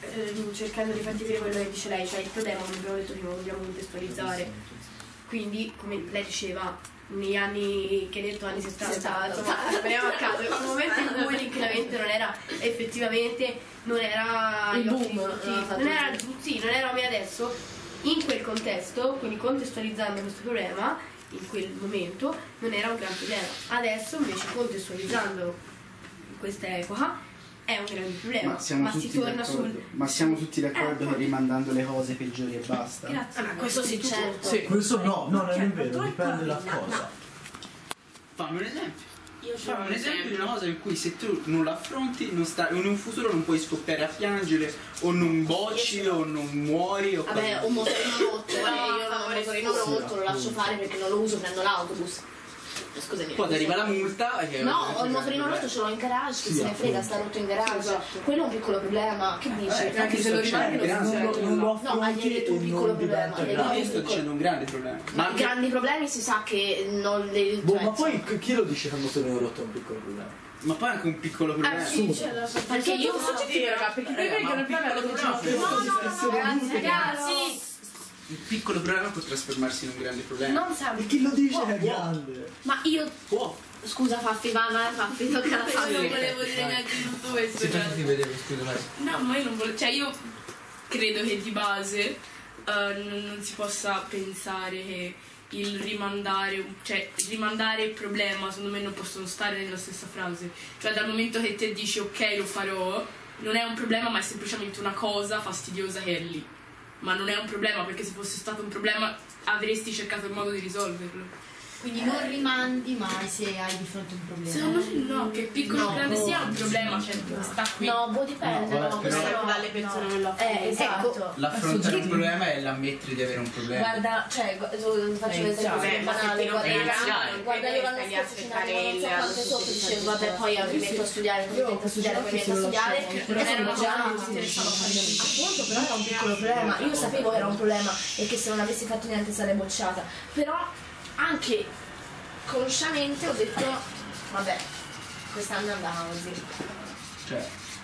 S11: eh, cercando di farti capire quello che dice lei, cioè il problema, come abbiamo detto prima, lo dobbiamo contestualizzare. Quindi, come lei diceva, negli anni, che detto anni settanta, insomma, veniamo a caso, in un momento in cui l'inquinamento non era effettivamente, non era
S14: il
S11: agli occhi
S14: boom,
S11: di tutti,
S14: no,
S11: non era, sì, non era come adesso, in quel contesto, quindi contestualizzando questo problema, in quel momento non era un gran problema. Adesso invece contestualizzando questa epoca è un grande problema,
S10: Ma siamo
S11: ma si
S10: tutti
S11: torna
S10: d'accordo.
S11: sul...
S10: Ma siamo tutti d'accordo
S11: Eh,
S10: che rimandando le cose peggiori e basta?
S11: Grazie.
S14: Ah, questo sì, certo.
S6: Sì, questo no, no, non è vero, dipende da cosa.
S10: Fammi un esempio.
S11: Io
S10: Fammi un esempio di una cosa in cui se tu non la affronti, non sta, in un futuro non puoi scoppiare a piangere, o non bocci, o non muori, o
S14: Vabbè,
S10: cose-
S14: un motorino rotto, eh, io un motorino
S10: Sì,
S14: rotto lo lascio fare perché non lo uso, prendo l'autobus. Scusami.
S10: Poi ti arriva la multa e che
S14: No, ho il motorino rotto, ce l'ho in garage, chi
S10: Sì,
S14: se ne frega,
S10: appunto.
S14: sta rotto in garage. Quello è un piccolo problema, che dici?
S10: Eh, anche se lo rimane
S6: non lo, non lo
S14: No, ma gli hai detto un piccolo problema. gli hai detto un
S10: Io sto
S14: piccolo-
S10: dicendo un grande problema.
S14: Ma i grandi problemi si sa che non le...
S6: Boh,
S14: cioè,
S6: ma poi chi- chi lo dice che il motorino rotto è un piccolo problema?
S10: Ma poi anche un piccolo problema.
S14: Ah, sì, c'è la perché io
S8: Tutto soggettivo, raga, perché per me il problema è lo diciamo.
S14: ragazzi, ragazzi,
S10: Un piccolo problema può trasformarsi in un grande problema.
S14: non sa
S6: E chi lo dice che è grande?
S14: ma io
S10: Può.
S14: scusa Faffi, va, va, Faffi, tocca la
S12: Io
S14: Faffi.
S12: non volevo dire neanche tutto questo.
S13: Sì,
S12: cioè.
S13: perché ti vedevo, scusa, vai.
S9: No, ma io non volevo. Cioè, io credo che di base eh, non, non si possa pensare che il rimandare, cioè rimandare e problema, secondo me non possono stare nella stessa frase. Cioè, dal momento che te dici ok, lo farò, non è un problema, ma è semplicemente una cosa fastidiosa che è lì. Ma non è un problema, perché se fosse stato un problema avresti cercato il modo di risolverlo.
S3: Quindi non rimandi mai se hai di fronte un problema.
S9: Secondo me no, che piccolo o
S14: No,
S9: grande
S14: no.
S9: sia un problema, cioè sta qui.
S14: No, boh, dipende,
S10: No,
S14: no,
S10: però-
S14: però
S8: dalle persone che lo
S14: Eh, esatto.
S8: Ecco.
S10: L'affrontare un problema è l'ammettere di avere un problema.
S14: Guarda, cioè, gu- io faccio un esempio
S8: Beh,
S14: così
S8: ma se
S14: banale,
S8: ti non
S14: guarda,
S8: iniziare,
S14: guarda io l'anno
S8: devi
S14: scorso ci
S8: aspettare
S14: andavo non so
S8: il-
S14: quante sotto, dicevo vabbè poi mi metto a studiare, poi mi metto a studiare, poi mi metto a studiare, e erano già appunto, però era un piccolo problema, io sapevo che era un problema e che se non avessi fatto niente sarei bocciata, però anche consciamente ho detto vabbè, quest'anno andava così.
S10: Cioè,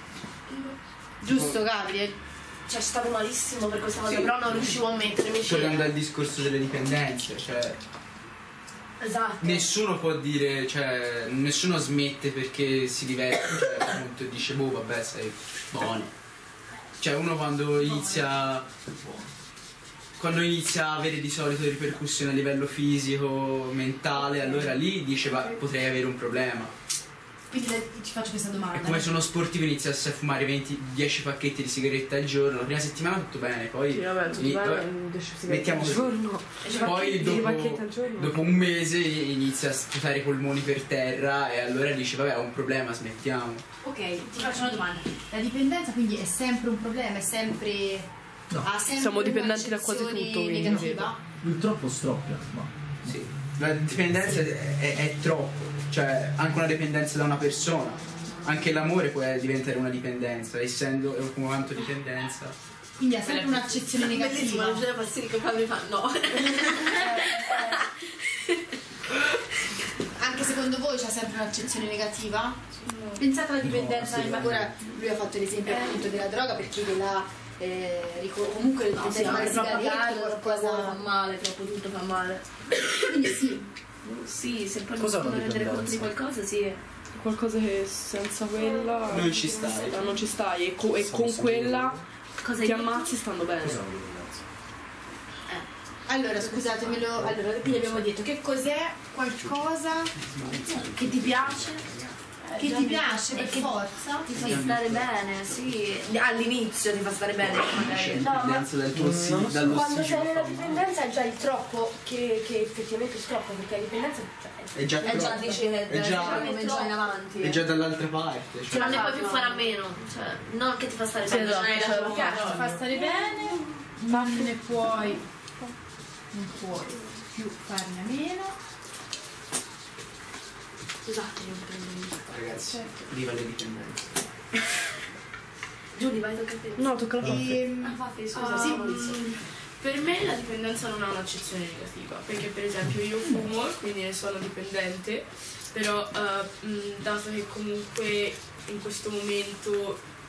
S14: Giusto Gabriel? Cioè stavo malissimo per questa cosa,
S10: Sì.
S14: però non riuscivo a mettermi
S10: tornando al discorso delle dipendenze, cioè
S14: Esatto.
S10: nessuno può dire, cioè nessuno smette perché si diverte, cioè appunto dice boh vabbè sei buono. Cioè uno quando inizia quando inizia a avere di solito ripercussioni a livello fisico, mentale, allora lì dice va, potrei avere un problema.
S3: Quindi le- ti faccio questa domanda.
S10: E come sono sportivo iniziassi a fumare venti dieci pacchetti di sigarette al giorno, la prima settimana tutto bene, poi
S7: Sì, vabbè, tutto
S10: i-
S7: bene,
S10: vabbè,
S7: dieci sigarette
S10: mettiamo
S7: al
S10: così.
S7: giorno.
S10: Poi
S7: Dieci pacchetti al
S10: dopo,
S7: giorno.
S10: dopo un mese inizia a sputare i polmoni per terra e allora dici vabbè ho un problema, smettiamo.
S3: Ok, ti faccio una domanda. La dipendenza quindi è sempre un problema, è sempre...
S6: No.
S3: ha sempre
S7: Siamo dipendenti da quasi
S3: un'accezione
S7: tutto, quindi,
S3: negativa?
S6: Il troppo stroppia, ma
S10: Sì. La dipendenza è, è- è troppo, cioè anche una dipendenza da una persona, anche l'amore può diventare una dipendenza, essendo come quanto dipendenza.
S3: Quindi ha sempre un'accezione
S14: Bellissimo,
S3: negativa.
S14: non c'è Fassini che Fabri fa no.
S3: Anche secondo voi c'è sempre un'accezione negativa? Pensate alla dipendenza,
S6: No, sì,
S3: ma ora lui ha fatto l'esempio appunto della droga perché della eh, rico- comunque la
S14: No, sì,
S3: dipendenza
S14: anche
S3: dalle
S14: troppo
S3: sigarette,
S14: carico, troppo
S3: qualcosa-
S14: lavoro fa male, troppo tutto fa male.
S3: Quindi sì,
S14: Sì, se poi
S6: Cos'è
S14: non
S6: una
S14: rendere conto di
S6: dipendenza?
S14: qualcosa, sì.
S7: Qualcosa che senza quella
S10: Non ci stai.
S7: non ci stai e, co- e
S6: Sono
S7: con
S6: sempre
S7: quella
S14: Cosa
S7: ti
S14: hai
S7: ammazzi stando bene.
S6: cos'è una dipendenza?
S3: allora scusatemelo, allora quindi abbiamo detto che cos'è qualcosa
S14: Che ti piace?
S3: che ti piace per
S14: e che
S3: forza?
S14: ti fa stare bene, sì. All'inizio ti fa stare bene, magari. No, ma
S10: Dipendenza dal tuo sì,
S14: quando
S10: dall'ossigeno.
S14: sei nella dipendenza è già il troppo che, che effettivamente è troppo, perché la dipendenza
S10: È già
S14: è già
S10: troppo.
S14: dice
S10: È già-
S14: come già in avanti.
S10: È già dall'altra parte.
S14: Cioè,
S10: Cioè.
S14: non ne puoi più fare a meno, cioè, non che ti fa stare
S7: Sì,
S14: bene,
S7: esatto,
S14: non hai
S7: cioè,
S14: lasciato
S3: Ti
S14: fare.
S3: fa stare bene, non ne puoi non puoi più farne a meno.
S14: Scusate, io prendo.
S10: Ragazzi, viva le dipendenze.
S14: Giulia, vai, tocca a te.
S7: No, tocca a te.
S3: E,
S14: Ah, Faffi, scusa,
S9: Ah,
S14: sì.
S9: mm, per me la dipendenza non ha un'accezione negativa, perché per esempio io fumo, quindi ne sono dipendente, però eh, mm, dato che comunque in questo momento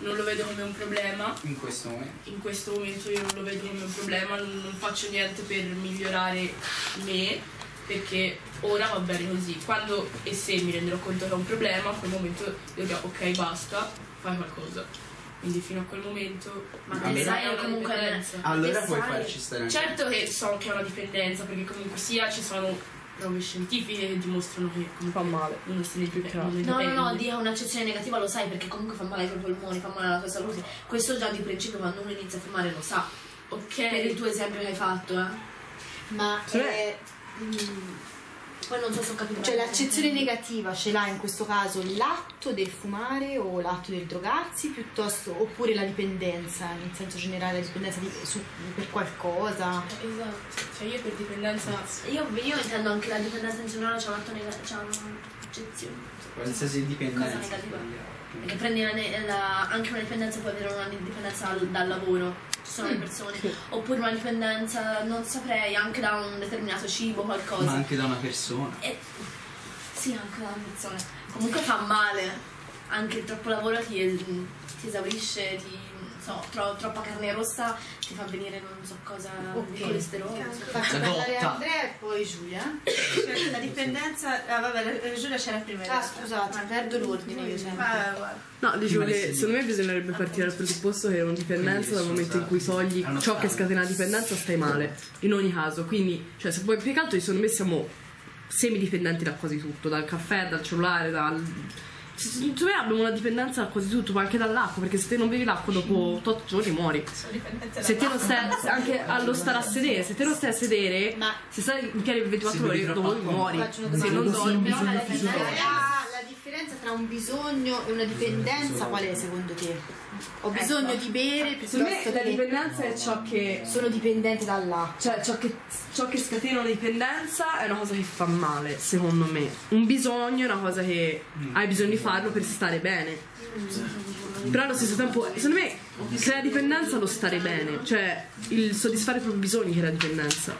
S9: non lo vedo come un problema.
S10: In questo momento.
S9: In questo momento io non lo vedo come un problema, non, non faccio niente per migliorare me, perché ora va bene così. Quando e se mi renderò conto che è un problema, a quel momento io dirò ok basta, fai qualcosa. Quindi fino a quel momento
S4: ma
S9: non
S4: sai
S9: è una
S4: comunque
S9: dipendenza.
S10: Allora puoi farci stare anche.
S9: Certo che so che è una dipendenza, perché comunque sia ci sono prove scientifiche che dimostrano che fa male uno stile più che
S4: no no no dico un'accezione negativa, lo sai, perché comunque fa male ai tuoi polmoni, fa male alla tua salute. Questo già di principio quando uno inizia a fumare lo sa,
S9: ok,
S4: per il tuo esempio che hai fatto, eh.
S15: Ma
S4: cioè, eh, mh, poi non so se ho capito,
S15: cioè l'accezione negativa ce l'ha in questo caso l'atto del fumare o l'atto del drogarsi, piuttosto, oppure la dipendenza in senso generale, la dipendenza di, su, per qualcosa.
S9: Esatto, cioè io per dipendenza
S4: io, io intendo anche la dipendenza in generale, c'è un'accezione,
S10: qualsiasi dipendenza
S4: cosa negativa, perché prendi la, la, anche una dipendenza, puoi avere una dipendenza dal, dal lavoro, ci sono le persone, sì. Oppure una dipendenza, non saprei, anche da un determinato cibo, qualcosa,
S10: ma anche da una persona,
S4: e, sì, anche da una persona, comunque fa male, anche il troppo lavoro ti, ti esaurisce, ti, so, tro, troppa carne rossa ti fa venire non so cosa, okay. Di colesterolo.
S15: Faccio parlare Andrea e poi Giulia.
S12: La dipendenza, ah, vabbè, Giulia c'era prima.
S15: Ah, scusate, perdo l'ordine io sempre.
S12: Ah,
S7: no, dicevo che secondo me bisognerebbe partire dal presupposto che è una dipendenza dal momento in cui togli ciò che scatena la dipendenza, stai male, in ogni caso. Quindi, cioè, se poi più che altro secondo me siamo semidipendenti da quasi tutto, dal caffè, dal cellulare, dal... Secondo me abbiamo una dipendenza da quasi tutto, ma anche dall'acqua, perché se te non bevi l'acqua dopo otto giorni muori. Se te non stai anche allo stare a sedere, se te non stai a sedere, ma se stai in piedi per ventiquattro ore dopo muori. Se non dormi.
S15: La differenza tra un bisogno e una dipendenza qual è secondo te? Ho bisogno di bere,
S7: secondo me la dipendenza è ciò che
S15: sono dipendente dall'acqua,
S7: cioè ciò che, ciò che scatena la dipendenza è una cosa che fa male, secondo me. Un bisogno è una cosa che hai bisogno di farlo per stare bene, però allo stesso tempo secondo me se la dipendenza è lo stare bene, cioè il soddisfare i propri bisogni che è la dipendenza.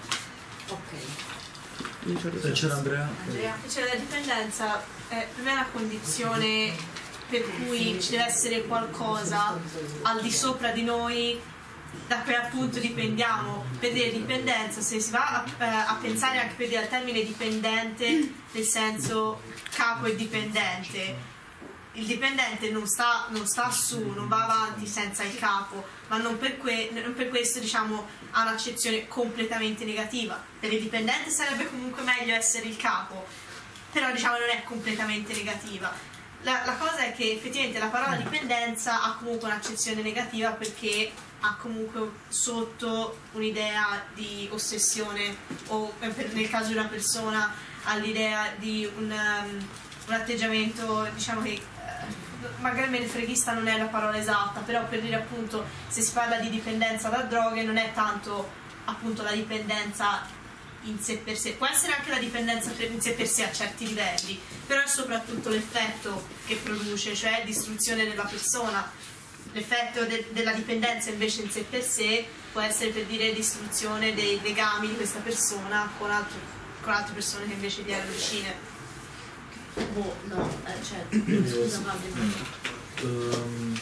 S6: Ok, c'era Andrea.
S12: Cioè la dipendenza è per me una condizione per cui ci deve essere qualcosa al di sopra di noi da cui appunto dipendiamo. Per dire dipendenza, se si va a, a pensare anche per dire al termine dipendente nel senso capo e dipendente, il dipendente non sta, non sta su, non va avanti senza il capo, ma non per, que, non per questo diciamo ha un'accezione completamente negativa. Per il dipendente sarebbe comunque meglio essere il capo, però diciamo non è completamente negativa. La, la cosa è che effettivamente la parola dipendenza ha comunque un'accezione negativa, perché ha comunque sotto un'idea di ossessione, o per, nel caso di una persona all'idea di un, um, un atteggiamento, diciamo che uh, magari menefreghista non è la parola esatta, però per dire appunto se si parla di dipendenza da droghe non è tanto appunto la dipendenza in sé per sé, può essere anche la dipendenza in sé per sé a certi livelli, però è soprattutto l'effetto che produce, cioè distruzione della persona. L'effetto de- della dipendenza invece in sé per sé può essere per dire distruzione dei legami di questa persona con, altro, con altre persone che invece gli erano vicine.
S4: Boh, no, eh, cioè, scusa Fabio.
S6: Um,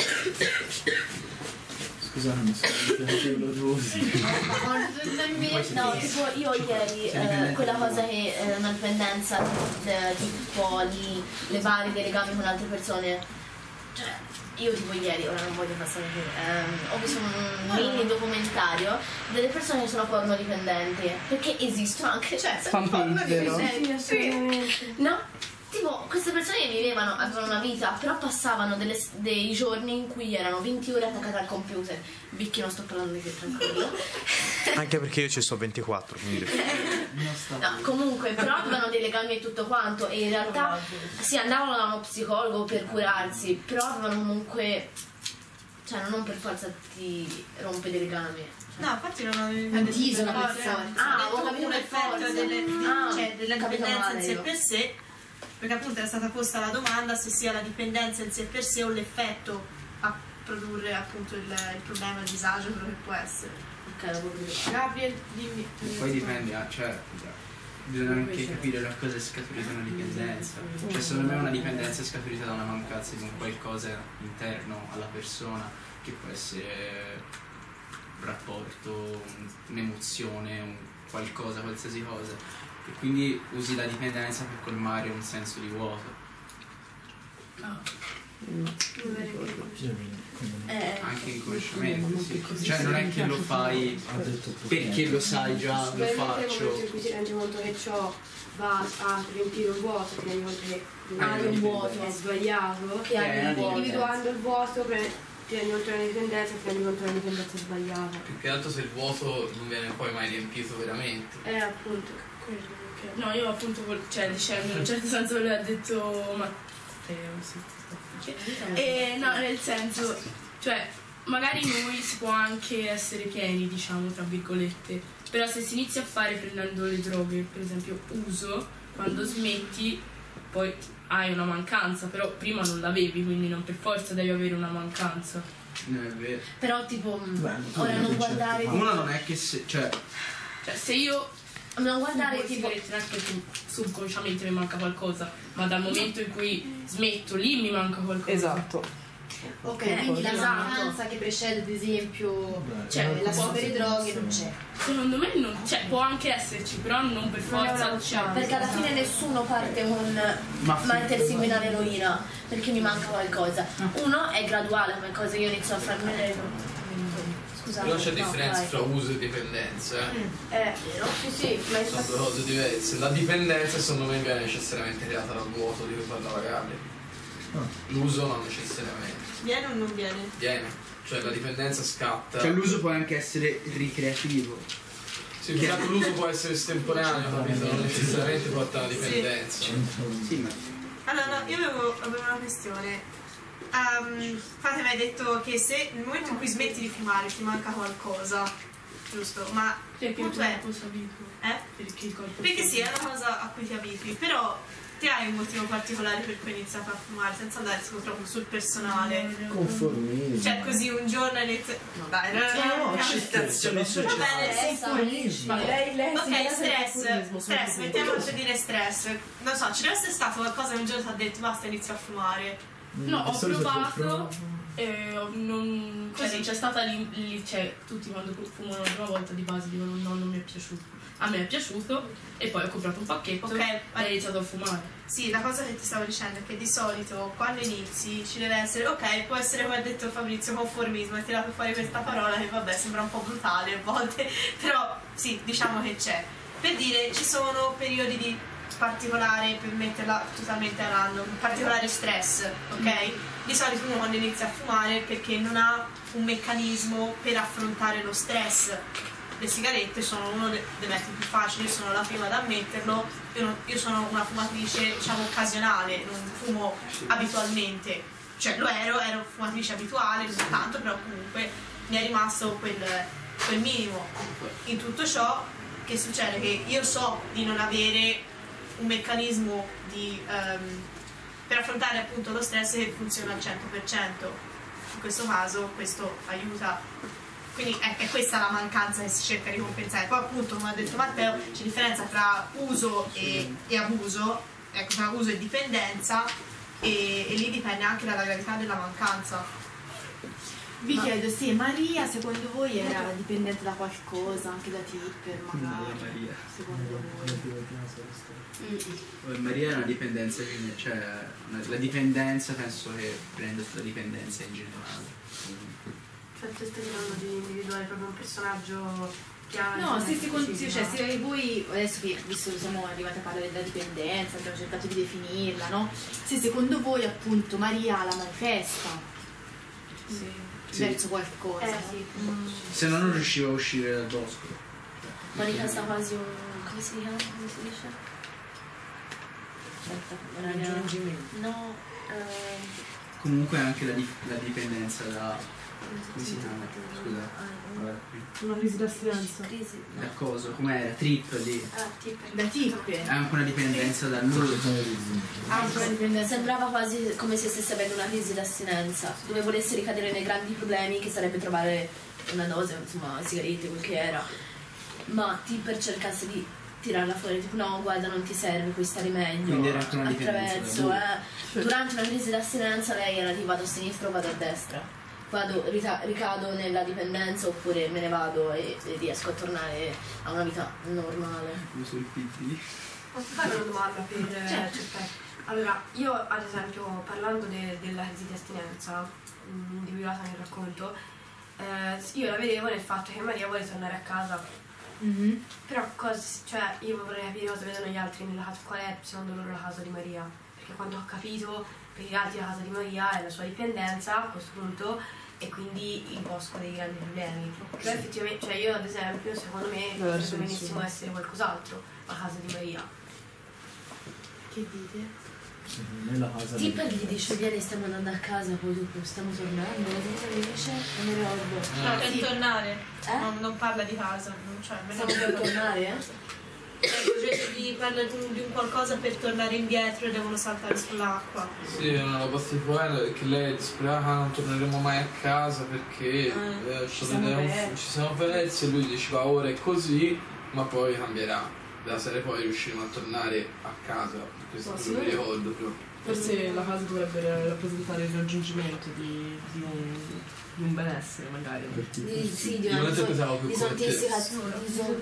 S6: Scusami, sono nervosi.
S4: No, tipo io ieri eh, quella cosa che è una dipendenza di, di tipo di le varie dei legami con altre persone, cioè io tipo ieri, ora non voglio passare qui, ehm, ho visto un mini documentario delle persone che sono porno dipendenti, perché esistono anche, cioè sono porno dipendenti, sì. No? Tipo, queste persone vivevano, avevano una vita, però passavano delle, dei giorni in cui erano venti ore attaccate al computer. Bicchi, non sto parlando di che, tranquillo.
S16: Anche perché io ci sto ventiquattro, quindi.
S4: No, comunque, però avevano dei legami e tutto quanto, e in realtà sì, andavano da uno psicologo per curarsi, però avevano comunque, cioè non per forza ti rompe dei legami.
S12: No, infatti non avevo
S4: detto isola per forza. Ah, ho capito
S12: un
S4: per
S12: effetto
S4: forza.
S12: delle,
S4: Ah,
S12: cioè, della
S4: capito
S12: dipendenza
S4: male
S12: in sé
S4: io.
S12: per sé, perché appunto era stata posta la domanda se sia la dipendenza in sé per sé o l'effetto a produrre appunto il, il problema, il disagio, quello che può essere.
S4: Ok, la puedo dire.
S12: Gabriel, dimmi.
S10: Poi dipende, cioè bisogna anche capire da cosa è scaturita una dipendenza. Cioè secondo me una dipendenza è scaturita da una mancanza di un qualcosa interno alla persona, che può essere un rapporto, un'emozione, un qualcosa, qualsiasi cosa, e quindi usi la dipendenza per colmare un senso di vuoto.
S4: Eh,
S10: anche inconsciamente, sì. Cioè non è che lo fai perché lo sai già, lo
S5: Nel
S10: faccio.
S5: momento in cui ti rendi conto che ciò va a riempire un vuoto, ti rendi conto che
S4: hai un vuoto,
S5: è sbagliato,
S4: che hai un vuoto.
S5: Individuando il vuoto pre- ti rendi conto della dipendenza e ti rendi conto della dipendenza sbagliata.
S13: Più che altro se il vuoto non viene poi mai riempito veramente.
S5: Eh appunto.
S9: Quello che- No, io appunto, vol- cioè dicendo in un certo senso quello che ha detto Matteo, sì. E no, nel senso, cioè, magari noi si può anche essere pieni, diciamo, tra virgolette, però se si inizia a fare prendendo le droghe, per esempio uso, quando smetti poi hai una mancanza, però prima non l'avevi, quindi non per forza devi avere una mancanza.
S10: No, è vero.
S4: Però tipo, ora non guardare...
S10: Uno non è che se, cioè...
S9: Cioè, se io...
S4: Non guardare tipo...
S9: Non è che tu subconsciamente mi manca qualcosa, ma dal momento in cui smetto lì mi manca qualcosa.
S7: Esatto.
S15: Ok,
S4: Eh,
S15: quindi la
S4: esatto.
S15: mancanza che precede ad esempio
S9: Cioè,
S15: la
S9: può-
S15: super droghe non c'è.
S9: Secondo me non, cioè, può anche esserci, però non per forza c'è.
S4: Perché alla fine nessuno parte con mettersi in eroina perché mi manca qualcosa. Uno è graduale come cosa, io inizio a farmi... Scusate,
S13: Però c'è
S4: no,
S13: differenza
S4: vai.
S13: fra uso e dipendenza, eh.
S4: Eh, vero? Sì, sì, ma
S13: Sono due cose diverse. La dipendenza secondo me viene necessariamente creata dal vuoto di cui parlava Gabriele. L'uso non necessariamente.
S12: Viene o non viene?
S13: Viene. Cioè la dipendenza scatta.
S10: Cioè l'uso può anche essere ricreativo.
S13: Sì, più che altro l'uso può essere estemporaneo, capito? Non necessariamente porta alla dipendenza.
S10: Sì, ma
S12: Allora, io avevo, avevo una questione. Um, Fate mi hai detto che se nel momento in cui smetti di fumare ti manca qualcosa, giusto? Ma il
S9: Perché
S12: punto
S9: il
S12: è...
S9: corpo si abitua.
S12: Eh?
S9: Perché il corpo
S12: Perché
S9: si
S12: sì, è una cosa a cui ti abitui, però ti hai un motivo particolare per cui hai iniziato a fumare, senza andare proprio sul personale.
S6: Conformismo.
S12: Cioè così un giorno inizia... No dai, non
S6: No, no,
S12: è
S6: accettazione
S12: Va bene,
S6: conformismo.
S12: sì,
S15: lei, lei si
S12: ok,
S15: basa sul
S12: stress,
S15: conformismo,
S12: stress,
S15: sul
S12: mettiamo per dire stress. Non so, ci deve essere stato qualcosa che un giorno ti ha detto basta, inizio a fumare.
S9: No, ho
S6: Di solito
S9: provato e ho- non, cioè, non c'è stata lì, lì- cioè tutti quando fumano la prima volta di base dicono no, non mi è piaciuto. A me è piaciuto e poi ho comprato un pacchetto
S12: Ok,
S9: e ho iniziato a fumare.
S12: Sì, la cosa che ti stavo dicendo è che di solito quando inizi ci deve essere, ok, può essere come ha detto Fabrizio, conformismo, hai tirato fuori questa parola che vabbè sembra un po' brutale a volte, però sì, diciamo che c'è. Per dire, ci sono periodi di particolare, per metterla totalmente a random, particolare stress, ok? Di solito uno quando inizia a fumare è perché non ha un meccanismo per affrontare lo stress. Le sigarette sono uno de- dei metodi più facili, io sono la prima ad ammetterlo, io, non- io sono una fumatrice diciamo occasionale, non fumo abitualmente, cioè lo ero, ero fumatrice abituale, non tanto, però comunque mi è rimasto quel, quel minimo. In tutto ciò che succede? Che io so di non avere un meccanismo di, ehm, per affrontare appunto lo stress che funziona al cento per cento. In questo caso questo aiuta. Quindi è, è questa la mancanza che si cerca di compensare. Poi appunto, come ha detto Matteo, c'è differenza tra uso e, e abuso, ecco, tra uso e dipendenza, e, e lì dipende anche dalla gravità della mancanza.
S15: Vi chiedo, sì, Maria secondo voi era dipendente da qualcosa, anche da tipper magari?
S10: Maria.
S15: Secondo voi?
S10: Poi Maria è una dipendenza, quindi, cioè una- la dipendenza penso che prenda sulla dipendenza in generale.
S5: Cioè tu stai parlando di individuare proprio un personaggio chiave.
S15: No, se secondo
S5: sì,
S15: cioè, se voi, adesso che visto che siamo arrivati a parlare della dipendenza, abbiamo cercato di definirla, no? Se secondo voi appunto Maria la manifesta
S5: Sì.
S10: Sì.
S15: verso qualcosa.
S5: Eh, sì.
S15: Mm.
S10: Se no non riuscivo a uscire dal bosco.
S4: Manifesta quasi un... come si chiama? Come si dice? Aspetta, non era-
S11: Raggiungimento.
S4: No, ehm...
S10: Comunque anche la, dif- la dipendenza da... come si chiama? Scusa. Vabbè.
S5: Una crisi d'astinenza.
S4: crisi.
S10: Da cosa? Com'era? Trip lì.
S4: Ah, tipo.
S15: Da tipper.
S10: È anche una dipendenza dall'uso.
S4: Anche una dipendenza. Sembrava quasi come se stesse avendo una crisi d'astinenza, dove volesse ricadere nei grandi problemi che sarebbe trovare una dose, insomma, sigarette, quel che era. Ma Tipper cercasse di tirarla fuori, tipo no guarda non ti serve, puoi stare meglio.
S10: Quindi era anche una
S4: attraverso
S10: dipendenza
S4: eh. Durante una crisi d'astinenza lei era tipo vado a sinistra o vado a destra, vado, rita- ricado nella dipendenza oppure me ne vado e, e riesco a tornare a una vita normale.
S10: Uso il P D.
S5: Posso fare una domanda per eh,
S4: Certo.
S5: cercare? Allora, io ad esempio parlando de- della crisi di astinenza mh, individuata nel racconto, eh, io la vedevo nel fatto che Maria vuole tornare a casa.
S15: Mhm.
S5: Però cosa, cioè, io vorrei capire cosa vedono gli altri nella casa, qual è secondo loro la casa di Maria, perché quando ho capito per gli altri la casa di Maria è la sua dipendenza a questo punto e quindi il bosco dei grandi problemi. Però effettivamente, cioè io ad esempio, secondo me potrebbe benissimo essere qualcos'altro la casa di Maria.
S4: Che dite?
S6: Nella casa
S4: Tipper gli dice vieni stiamo andando a casa poi dopo stiamo tornando, cosa dice? Non mi ricordo.
S12: No, per
S4: sì.
S12: tornare.
S4: Eh?
S12: Non, non parla di casa. Non, cioè,
S4: Stiamo per tornare, eh?
S12: Invece di parla di, di un qualcosa per tornare indietro e devono saltare sull'acqua.
S13: Sì, è una cosa particolare perché lei è disperata, non torneremo mai a casa perché
S12: Eh,
S13: eh,
S12: ci
S13: ci,
S12: siamo
S13: siamo
S12: persi.
S13: ci siamo persi e lui diceva ora è così, ma poi cambierà. Della serie poi riusciremo a tornare a casa, questo
S7: Ma
S13: è quello che
S7: sì.
S13: ricordo più.
S7: Forse la casa dovrebbe rappresentare il raggiungimento di, di, un, di un benessere magari.
S4: Di, sì, di
S13: Io
S4: una
S13: non te pensavo più come te.
S4: disintossicazione.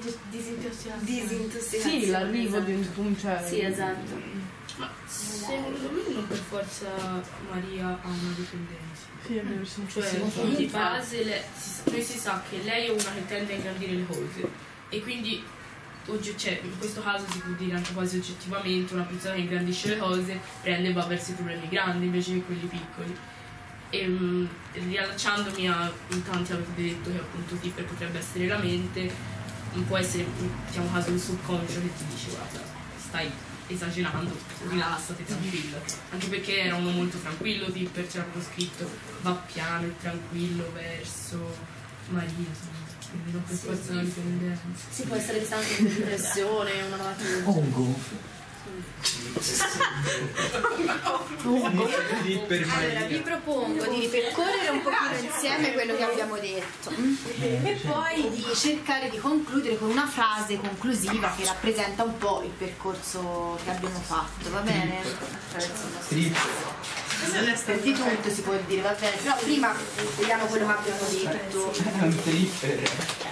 S4: Disintossicazione.
S7: Sì, l'arrivo di un punto. Cioè,
S4: Sì, esatto.
S9: Ma secondo me non per forza Maria ha una dipendenza.
S7: Sì, è vero, sì.
S9: Cioè,
S7: Sì,
S9: di
S7: sì.
S9: base le- si, noi si sa che lei è una che tende a ingrandire le cose e quindi oggi, cioè, in questo caso si può dire anche quasi oggettivamente una persona che ingrandisce le cose prende e va verso i problemi grandi invece che quelli piccoli. E mh, riallacciandomi a in tanti avete detto che appunto Tipper potrebbe essere la mente, può essere diciamo caso un subconscio che ti dice guarda stai esagerando, rilassati, tranquillo, anche perché era uno molto tranquillo Tipper, c'era proprio scritto va piano e tranquillo verso Maria, insomma, quindi non per
S4: Sì,
S9: forza
S4: sì.
S9: una dipendenza.
S4: Sì, può essere vista anche come depressione, una malattia.
S6: Ongo.
S15: Allora vi propongo di ripercorrere un pochino insieme quello che abbiamo detto e poi di cercare di concludere con una frase conclusiva che rappresenta un po' il percorso che abbiamo fatto, va bene? Attraverso il nostro- Per di tutto si può dire, va bene, però prima vediamo quello che abbiamo detto.
S10: È un tripper.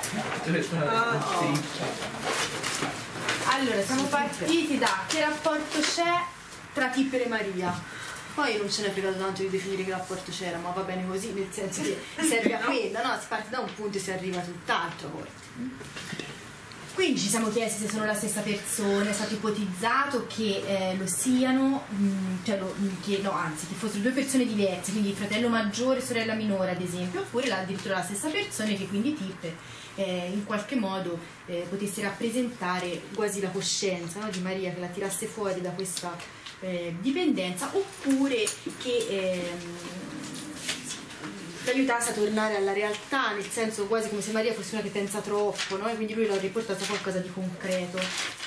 S15: Allora, siamo partiti da che rapporto c'è tra Tipper e Maria. Poi non ce n'è fregato tanto di definire che rapporto c'era, ma va bene così, nel senso che serve a quello, no? Si parte da un punto e si arriva a tutt'altro poi. Quindi ci siamo chiesti se sono la stessa persona, è stato ipotizzato che eh, lo siano, mh, cioè lo, mh, che no, anzi, che fossero due persone diverse, quindi fratello maggiore e sorella minore ad esempio, oppure la, addirittura la stessa persona e che quindi Tipper eh, in qualche modo eh, potesse rappresentare quasi la coscienza, no, di Maria, che la tirasse fuori da questa eh, dipendenza, oppure che ehm, ti aiutasse a tornare alla realtà, nel senso quasi come se Maria fosse una che pensa troppo, no? E quindi lui l'ha riportato a qualcosa di concreto.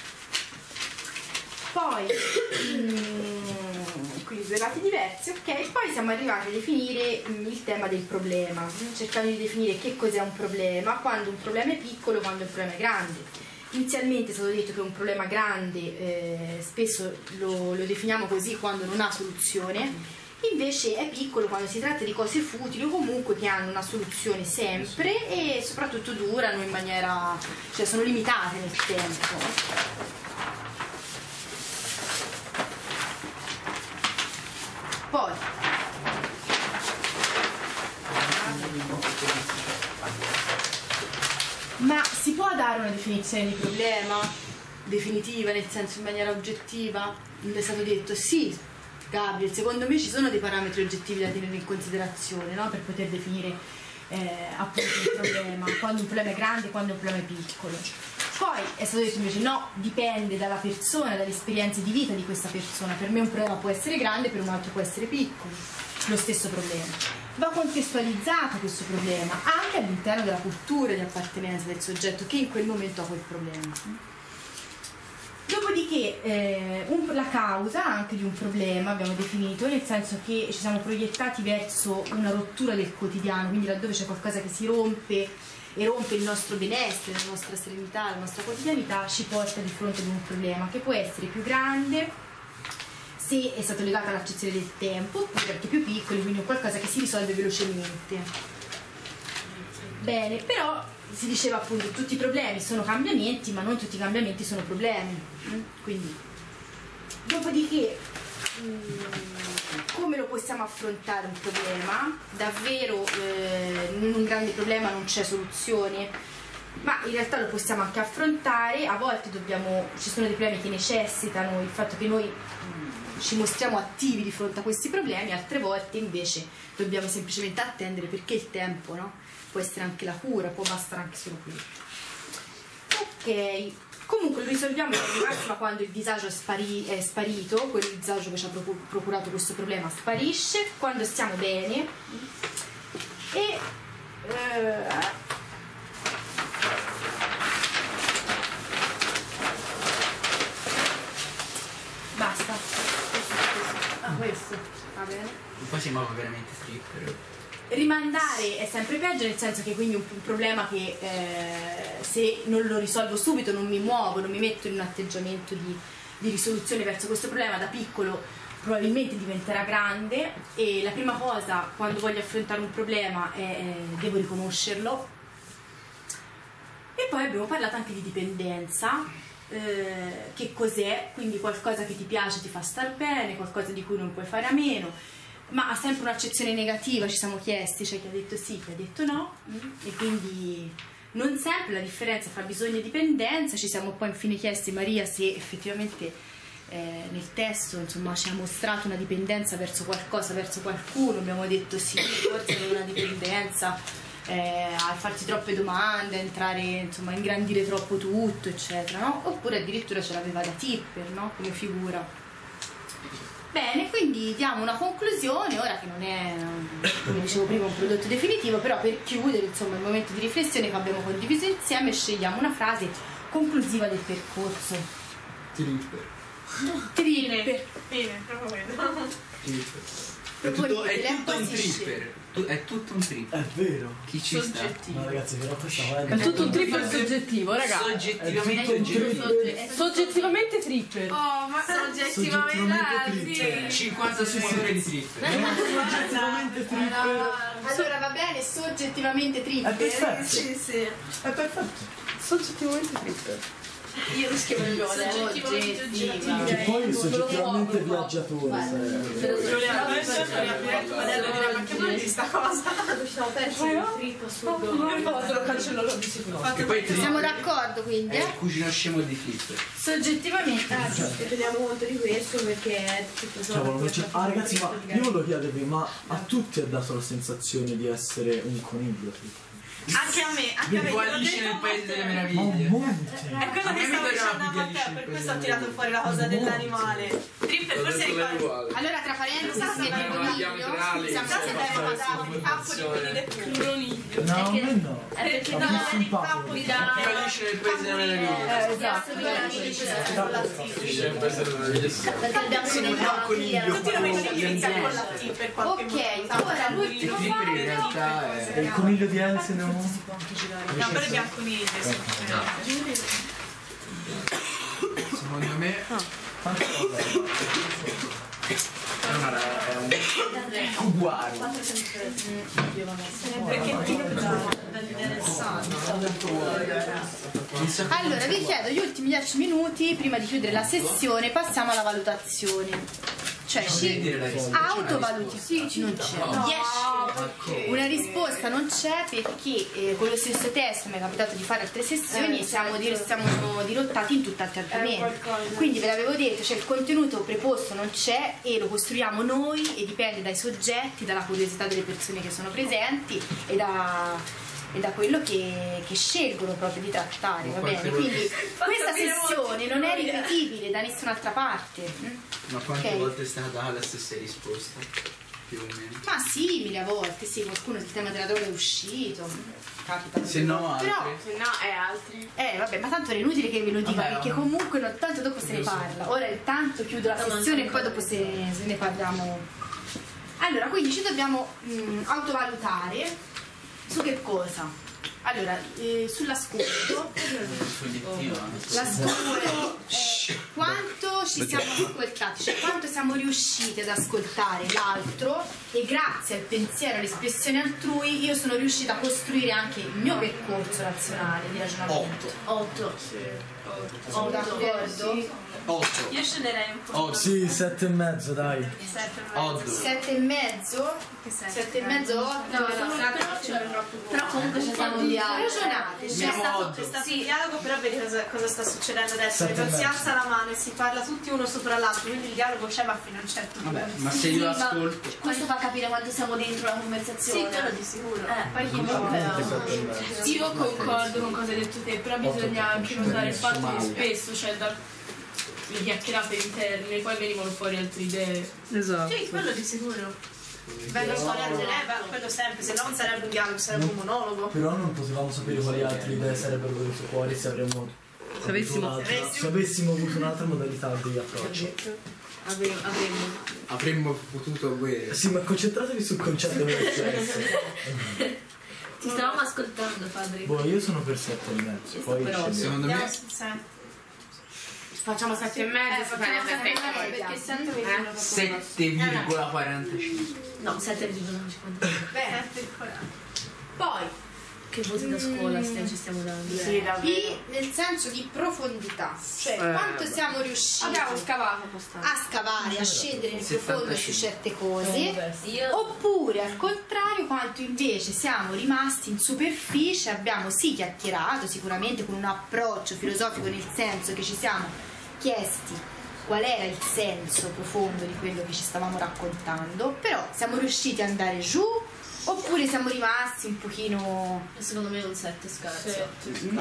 S15: Poi, mm, quindi due lati diversi, ok? Poi siamo arrivati a definire mm, il tema del problema, cercando di definire che cos'è un problema, quando un problema è piccolo, quando un problema è grande. Inizialmente è stato detto che un problema grande eh, spesso lo, lo definiamo così quando non ha soluzione. Invece è piccolo quando si tratta di cose futili o comunque che hanno una soluzione sempre e soprattutto durano in maniera, cioè sono limitate nel tempo. Poi ma si può dare una definizione di problema definitiva, nel senso in maniera oggettiva? Non è stato detto sì. Gabriel, secondo me ci sono dei parametri oggettivi da tenere in considerazione, no? Per poter definire eh, appunto il problema, quando un problema è grande e quando un problema è piccolo. Poi è stato detto invece no, dipende dalla persona, dalle esperienze di vita di questa persona. Per me un problema può essere grande, per un altro può essere piccolo, lo stesso problema. Va contestualizzato questo problema anche all'interno della cultura di appartenenza del soggetto che in quel momento ha quel problema. Dopodiché che eh, un, la causa anche di un problema abbiamo definito, nel senso che ci siamo proiettati verso una rottura del quotidiano, quindi laddove c'è qualcosa che si rompe e rompe il nostro benessere, la nostra serenità, la nostra quotidianità, ci porta di fronte ad un problema che può essere più grande se è stato legato all'accezione del tempo, oppure anche più piccoli, quindi è qualcosa che si risolve velocemente. Bene, però si diceva appunto che tutti i problemi sono cambiamenti, ma non tutti i cambiamenti sono problemi. Quindi, dopodiché, come lo possiamo affrontare un problema? Davvero eh, in un grande problema non c'è soluzione, ma in realtà lo possiamo anche affrontare. A volte dobbiamo, ci sono dei problemi che necessitano il fatto che noi mh, ci mostriamo attivi di fronte a questi problemi, altre volte invece dobbiamo semplicemente attendere, perché il tempo, no? Può essere anche la cura, può bastare anche solo quello. Ok, comunque lo risolviamo in linea massima quando il disagio è, spari- è sparito, quel disagio che ci ha procurato questo problema sparisce, quando stiamo bene e eh, basta. Ah, questo va bene.
S10: Poi si muove veramente stripper.
S15: Rimandare è sempre peggio, nel senso che quindi un, un problema che eh, se non lo risolvo subito, non mi muovo, non mi metto in un atteggiamento di, di risoluzione verso questo problema, da piccolo probabilmente diventerà grande, e la prima cosa quando voglio affrontare un problema è eh, devo riconoscerlo. E poi abbiamo parlato anche di dipendenza, eh, che cos'è, quindi qualcosa che ti piace, ti fa star bene, qualcosa di cui non puoi fare a meno, ma ha sempre un'accezione negativa, ci siamo chiesti, c'è chi ha detto sì, chi ha detto no, e quindi non sempre la differenza tra bisogno e dipendenza. Ci siamo poi infine chiesti, Maria, se effettivamente eh, nel testo insomma ci ha mostrato una dipendenza verso qualcosa, verso qualcuno. Abbiamo detto sì, forse non una dipendenza eh, a farsi troppe domande, a entrare, insomma, a ingrandire troppo tutto, eccetera, no? Oppure addirittura ce l'aveva da tipper, no? Come figura. Bene, quindi diamo una conclusione, ora che non è, come dicevo prima, un prodotto definitivo, però per chiudere, insomma, il momento di riflessione che abbiamo condiviso insieme, scegliamo una frase conclusiva del percorso.
S6: Tripper.
S15: Tripper.
S12: Bene, proprio quello.
S6: Tripper.
S10: È tutto, è tutto un tripper. Tu- È tutto un tripper.
S6: È vero.
S10: Chi ci sta?
S6: No ragazzi, però questa qua
S7: È tutto un tripper soggettivo, raga.
S10: Soggettivamente
S6: È tutto un tripper.
S7: Soggettivamente tripper.
S12: Oh, ma soggettivamente
S10: cinquanta sfumature di tripper.
S6: Soggettivamente tripper.
S15: Allora va bene, soggettivamente
S6: È
S15: tripper.
S6: perfetto.
S12: Sì, sì.
S6: È perfetto.
S7: Soggettivamente tripper.
S12: Io lo scrivo il
S15: Soggettivamente oggettiva.
S6: Che poi soggettivamente viaggiatore
S12: Ma che vuol dire sta cosa?
S11: Ci siamo persi il trip assurdo.
S7: Lo cancello lo disegno.
S10: Che poi
S15: Siamo d'accordo quindi,
S10: è
S15: eh?
S10: il cugino scemo di flipper.
S15: Soggettivamente.
S11: E vediamo molto di questo perché è tutto
S6: Cavolo, non c'è- ah ragazzi, ma io volevo chiedervi, ma a tutti ha dato la sensazione di essere un coniglio? Tipo?
S12: Anche a me, anche a me.
S10: Tipo
S12: te l'ho
S10: Alice
S12: detto
S10: nel paese
S12: molte
S10: delle
S12: volte.
S6: Ma un
S10: meraviglie.
S6: monte!
S12: È quello
S10: A
S12: che
S10: me mi
S12: stavo
S10: verrà
S12: dicendo a
S10: più di
S12: Matteo,
S10: Alice
S12: per
S10: nel
S12: questo ho
S10: paese
S12: tirato
S10: delle
S12: fuori la cosa dell'animale. Tripper, forse ricordi.
S15: Allora tra parentesi,
S13: Sono
S15: se
S13: animali
S15: coniglio,
S13: diametrali,
S15: siamo
S13: cioè,
S15: stati
S12: Però
S13: faccio
S12: se devo
S13: questa
S12: mandare il campo di quelli del
S13: definizione.
S6: No, a me no.
S11: È perché
S6: Ma
S11: no,
S6: più simpatico.
S12: campo di
S10: Tipo Alice nel paese delle meraviglie.
S7: Esatto.
S13: Alice nel paese delle meraviglie.
S11: perché abbiamo
S10: Sono un coniglio.
S12: Tutti noi che iniziamo con la T per qualche
S15: Ok,
S12: motivo.
S15: ora l'ultimo
S10: Il tripper in realtà
S6: E
S10: è...
S6: il coniglio di Elsie no?
S12: No, quello è bianconiglia, semplicemente.
S10: Secondo me è una è un uguale.
S12: Perché il tipo dall'interessato.
S15: Allora vi chiedo gli ultimi dieci minuti prima di chiudere la sessione, passiamo alla valutazione. Cioè ci autovaluti, sì, non c'è. Una risposta non c'è perché eh, con lo stesso testo mi è capitato di fare altre sessioni e siamo, di, siamo dirottati in tutt'altri argomenti. Quindi ve l'avevo detto, cioè il contenuto preposto non c'è e lo costruiamo noi e dipende dai soggetti, dalla curiosità delle persone che sono presenti e da... e da quello che, che scelgono proprio di trattare, va bene? Quindi questa sessione non è ripetibile da nessun'altra parte.
S10: Ma quante
S15: Ok.
S10: volte è stata data la stessa risposta? più o meno.
S15: Ma simile a volte, sì, qualcuno il tema della droga è uscito. Capita.
S10: Se no,
S15: Però,
S10: altri.
S8: Se no è altri.
S15: Eh vabbè, ma tanto è inutile che ve lo dica,
S10: Vabbè,
S15: perché
S10: no.
S15: comunque no, tanto dopo se ne parla. Ora intanto chiudo la
S14: No, ma
S15: sessione e
S14: anche
S15: poi dopo se, se ne parliamo. Allora, quindi ci dobbiamo mh, autovalutare su che cosa? Allora, eh, sull'ascolto, l'ascolto è quanto ci siamo ascoltati, cioè quanto siamo riusciti ad ascoltare l'altro, e grazie al pensiero e all'espressione altrui io sono riuscita a costruire anche il mio percorso razionale di ragionamento.
S14: otto.
S15: Sono d'accordo?
S10: otto.
S12: Io sceglierei un po'.
S6: Oh, sì, sette e mezzo, dai.
S10: otto.
S15: Sette e mezzo? Sette e mezzo, otto?
S14: No, no, però, però comunque c'è stato un dialogo.
S15: Ragionate,
S12: C'è
S15: cioè,
S12: stato, c'è stato un dialogo, però vedi cosa, cosa sta succedendo adesso.
S6: Sette e
S12: Non si
S6: mezzo.
S12: alza la mano e si parla tutti uno sopra l'altro, quindi il dialogo c'è ma fino a un certo punto.
S10: Vabbè, ma se io
S14: Sì, ma
S10: ascolto.
S14: questo fa capire quanto siamo dentro la
S12: Sì,
S14: conversazione.
S12: quello di sicuro.
S14: Eh, poi comunque
S9: Io concordo con cosa hai detto te, però bisogna anche notare il fatto che spesso c'è da le chiacchierate interne, poi venivano fuori altre idee.
S7: Esatto.
S12: Sì, quello di sicuro. Bello storia geneva, quello sempre, se no non sarebbe un dialogo, sarebbe un monologo.
S6: Però non potevamo sapere quali altre idee sarebbero venute fuori se avremmo
S7: Se avessimo-
S6: avuto un'altra-
S12: se avessimo-
S6: se avessimo avuto un'altra modalità di approccio.
S14: avremmo. avremmo.
S10: Avremmo potuto avere.
S6: Sì, ma concentratevi sul concetto del sesso.
S14: Ti stavamo ascoltando, padre.
S6: Boh, io sono per sette e mezzo. Poi
S14: però,
S6: scegliamo.
S10: Secondo me
S12: Andiamo sul sette.
S8: Facciamo sette e mezzo,
S12: Eh,
S8: si
S12: facciamo
S8: fa
S12: sette
S8: sette
S12: e
S8: e
S12: mezzo,
S8: mezzo.
S12: perché sette
S8: Eh?
S12: virgola
S10: sette virgola quarantacinque.
S14: No, sette virgola cinquanta.
S12: Beh, circolare.
S15: poi
S14: Che voti da scuola stiamo- ci stiamo dando?
S8: Sì,
S14: eh.
S8: davvero.
S15: P nel senso di profondità, cioè
S7: Eh,
S15: quanto
S7: vabbè.
S15: siamo riusciti
S9: Abbiamo scavato abbastanza.
S15: a scavare, a scendere nel profondo su certe cose,
S14: Io
S15: oppure al contrario quanto invece siamo rimasti in superficie, abbiamo sì chiacchierato sicuramente con un approccio filosofico, nel senso che ci siamo chiesti qual era il senso profondo di quello che ci stavamo raccontando, però siamo riusciti ad andare giù, oppure siamo rimasti un pochino...
S14: secondo me un sette scarso.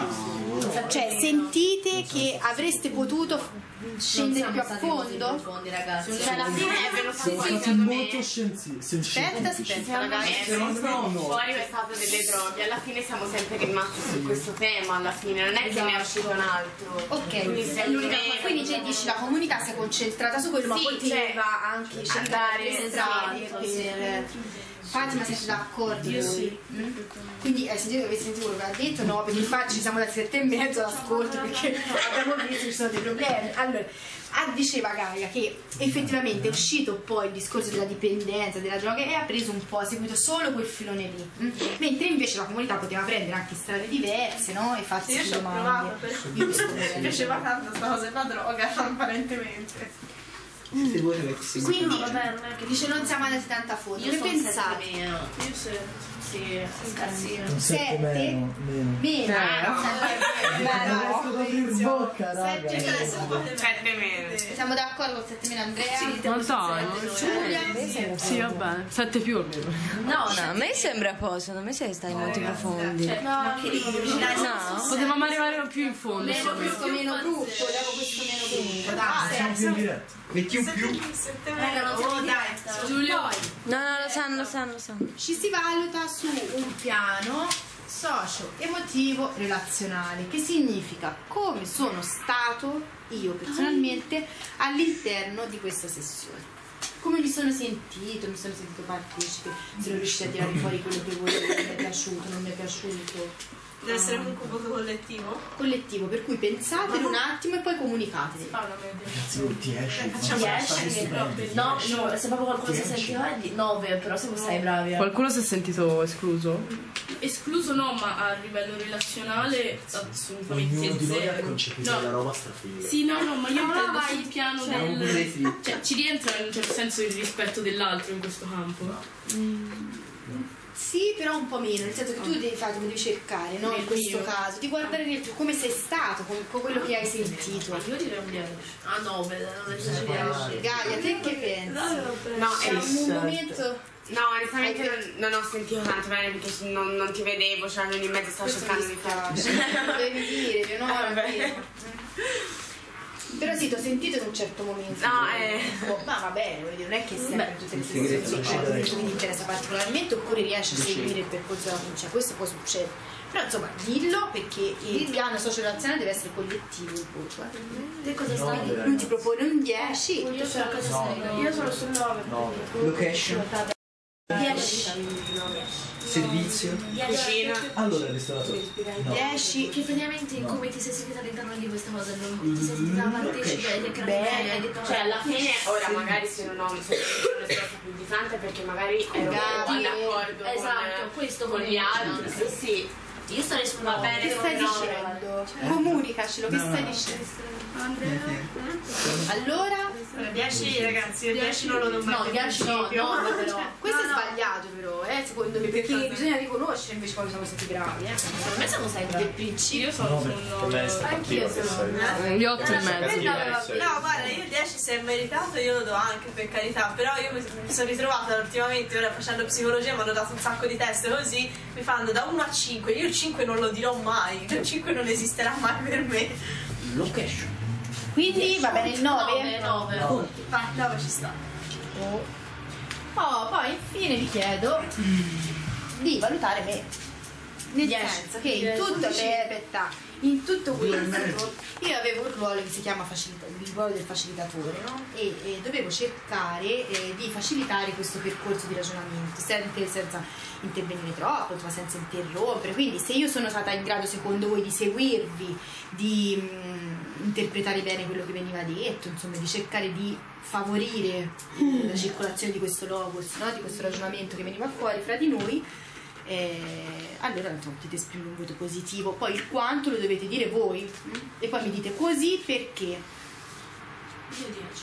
S10: No.
S15: Cioè, sentite che avreste potuto f- scendere più a
S14: stati così
S15: fondo?
S14: profondi, ragazzi.
S8: Cioè, alla fine è venuto
S6: Siamo
S8: fuori,
S6: stati
S8: secondo
S6: molto
S8: me.
S6: scienzi- sen-
S15: Aspetta,
S6: scientifici.
S15: aspetta,
S8: Secondo me
S15: ragazzi.
S8: è
S6: Secondo me
S8: venuto
S6: no.
S8: fuori il fatto delle droghe. Alla fine siamo sempre rimasti su questo tema, alla fine non è che ne è uscito un altro.
S15: Ok,
S8: Quindi
S15: è
S8: secondo
S15: l'unica
S8: me-
S15: cosa. Quindi te dici la comunità si è concentrata su quello, ma
S8: Sì,
S15: poteva
S8: cioè,
S15: anche cercare
S8: andare,
S15: le strade
S14: esatto,
S15: per... Fatima, siete d'accordo?
S9: Io
S15: voi?
S9: sì.
S15: Mm? Quindi hai sentito, avete sentito quello che ha detto? No, perché infatti ci siamo dati sette e mezzo all'ascolto perché abbiamo visto che ci sono dei problemi. Allora, ah, diceva Gaia che effettivamente è uscito poi il discorso della dipendenza, della droga, e ha preso un po', ha seguito solo quel filone lì. Mm? Mentre invece la comunità poteva prendere anche strade diverse, no? E farsi
S12: Io
S15: più
S12: ci ho
S15: domande.
S12: provato, per...
S15: Io mi sto
S12: mi
S15: muovendo.
S12: piaceva tanto sta cosa della droga, apparentemente.
S10: Se voi avete seguito.
S15: Quindi
S14: vabbè, non è che-
S15: dice non siamo andati tanto a fondo.
S14: Io
S15: Che
S14: sono
S15: pensate?
S14: sette meno.
S12: Io sì.
S14: Sì, scarsino.
S6: Un sette
S15: Sette.
S6: meno, meno.
S15: Meno.
S6: Non riesco ad aprir bocca, raga.
S8: Sette meno.
S15: Siamo d'accordo con sette meno Andrea?
S7: Ma dai,
S15: Giulia?
S7: sì, va bene. sette più almeno.
S17: No, no, a me sembra poco, secondo me sei stati molto profondi.
S15: No,
S17: No?
S7: Potevamo arrivare più in fondo.
S15: meno
S7: secondo me.
S15: questo meno brutto, levo questo meno brutto. Dai,
S6: Siamo più in diretta.
S10: Metti un più.
S12: Sette
S15: Eh, non siamo in diretta.
S9: Giulio.
S15: Poi
S17: No, no, lo sanno, lo sanno, lo sanno.
S15: ci si valuta su un piano socio-emotivo relazionale, che significa come sono stato io personalmente all'interno di questa sessione. Come mi sono sentito, mi sono sentito partecipe, sono riuscita a tirare fuori quello che volevo, mi è piaciuto, non mi è piaciuto.
S12: Deve essere comunque un poco collettivo.
S15: Collettivo, per cui pensatelo un attimo e poi comunicate.
S12: Fa una media.
S6: Ragazzi, oh, ti esce.
S12: Facciamo
S6: Ma
S14: dieci,
S6: stai
S14: che-
S6: stupendo.
S14: No, no, se proprio qualcuno si sentiva di nove, però siamo stati bravi. eh.
S7: Qualcuno si è sentito escluso?
S9: Escluso no, ma a livello relazionale assolutamente
S6: Ognuno di noi ha
S9: zero.
S6: concepito
S9: No.
S6: la roba strafiga.
S9: Sì, no, no, ma io
S14: No,
S9: intendo
S14: vai,
S9: sul piano
S14: cioè,
S10: Siamo pure
S9: del...
S10: sì.
S9: Cioè, ci rientra in un certo senso il rispetto dell'altro in questo campo.
S15: Sì, però un po' meno, nel senso che tu devi fare, devi cercare, no? In questo caso, di guardare nel tuo, come sei stato, con, con quello che hai sentito.
S14: Io direi un dieci. Ah, nove, non esageriamo.
S15: Gaia, te che pensi?
S8: No,
S15: C'è
S8: è
S15: un momento...
S8: No, onestamente non, non ho sentito tanto bene perché non, non ti vedevo, c'era l'uno in mezzo, stavo cercando di fare.
S15: Devi dire, Leonora,
S8: Vabbè.
S15: dire. Però sì, ti ho sentito in un certo momento.
S8: Ah, eh.
S15: Oh, ma va bene, voglio dire, non è che sempre in tutte le sessioni sì, mi interessa particolarmente oppure riesci a seguire il percorso della concia, questo può succedere. Però insomma, dillo perché il piano socio-relazionale deve essere collettivo il voto. Eh. Te cosa stai? Lui ti propone un dieci.
S5: Io sono,
S15: no,
S5: io sono sul nove.
S10: No. Location.
S15: dieci.
S10: Servizio.
S8: Cucina.
S6: Allora, ristoratore. No.
S15: dieci.
S4: Che praticamente no. Come ti sei sentita all'interno di questa cosa? Non ti sei sentita partecipe, hai
S8: Bene,
S4: hai detto
S8: cioè alla fine ora magari se non ho un'esperienza più di tante perché magari ero d'accordo
S4: esatto,
S8: con,
S4: questo
S8: con gli altri, sì, sì.
S4: Io starei su
S8: Va bene,
S15: che stai dicendo? Comunicacelo, che stai dicendo?
S5: Andrea?
S15: Allora?
S12: dieci ragazzi, io dieci non lo do mai.
S15: No, dieci no, no, però. Questo
S12: no,
S15: è sbagliato però, eh, secondo me, perché
S12: Perché?
S15: bisogna riconoscere invece quando siamo stati bravi, eh.
S4: Secondo me siamo sempre del principio.
S9: Io sono sul
S12: Anch'io sono
S7: Gli otto e mezzo.
S12: No, guarda, io il dieci se è meritato io lo do anche, per carità, però io mi mi sono ritrovata ultimamente, ora facendo psicologia mi hanno dato un sacco di test così, mi fanno da uno a cinque, io il cinque non lo dirò mai, il cinque non esisterà mai per me.
S10: Location.
S15: Quindi va bene il nove?
S4: nove.
S12: Vai, nove ci sta.
S15: Oh, poi infine vi chiedo di valutare me. Nel senso che in tutto, aspetta, in tutto questo io avevo un ruolo che si chiama facilita- il ruolo del facilitatore, no? E, e dovevo cercare eh, di facilitare questo percorso di ragionamento senza, senza intervenire troppo, insomma, senza interrompere. Quindi se io sono stata in grado secondo voi di seguirvi, di mh, interpretare bene quello che veniva detto, insomma di cercare di favorire la circolazione di questo logos, no? Di questo ragionamento che veniva fuori fra di noi, Eh, allora insomma, potete esprimere un voto positivo, poi il quanto lo dovete dire voi e poi mi dite così perché.
S4: Io dieci.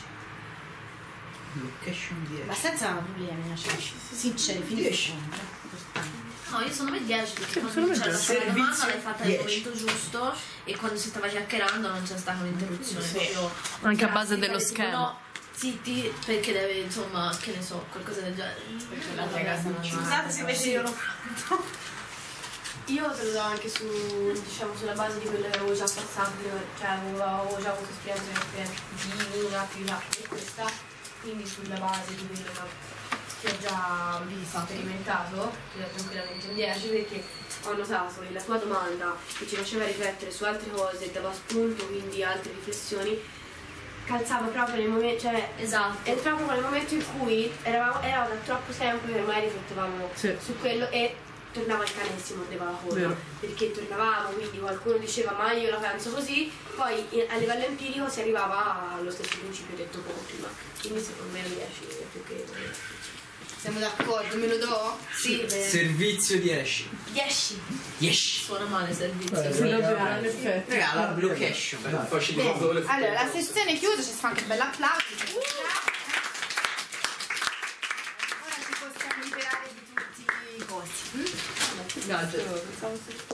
S10: Location dieci.
S15: Ma senza problemi, cioè, sinceri, fino in fondo.
S4: No, io secondo me dieci perché
S15: Sì,
S4: quando
S15: secondo me
S4: c'era
S15: dieci.
S4: la domanda
S15: Servizio
S4: l'hai fatta nel
S15: dieci.
S4: momento giusto e quando si stava chiacchierando non c'è stata un'interruzione.
S7: Sì.
S4: Proprio
S7: Anche a base
S4: drastica,
S7: dello
S4: tipo,
S7: schema.
S4: no, zitti perché deve insomma che ne so qualcosa del genere perché la ragazza non
S12: Scusate se invece io l'ho fatto.
S5: Io te lo do anche su, diciamo, sulla base di quello che avevo già passato, cioè avevo, avevo già avuto esperienza di un'attività come questa, quindi sulla base di quello che ho già visto, sperimentato, ti do tranquillamente un dieci perché ho notato che la tua domanda che ci faceva riflettere su altre cose, dava spunto, quindi altre riflessioni, calzava proprio nel momento, cioè
S4: esatto,
S5: è proprio nel momento in cui eravamo, era da troppo tempo che ormai riflettevamo
S7: Sì.
S5: su quello e tornava il cane e si mordeva la coda,
S7: Vero.
S5: perché tornavamo, quindi qualcuno diceva ma io la penso così, poi in- a livello empirico si arrivava allo stesso principio detto poco prima, quindi secondo me un dieci è più che
S15: Siamo d'accordo, me lo do?
S5: Sì.
S10: Servizio dieci.
S15: dieci.
S10: dieci.
S4: suona male servizio.
S6: Eh,
S7: Sì,
S6: raga,
S7: davvero, in effetti.
S10: Regala location.
S6: Dai.
S10: Facilitatore.
S15: Bene, allora la sessione è chiusa, ci si fa anche un bel applauso. Ora ci possiamo liberare di tutti i cosi.
S7: Gadget.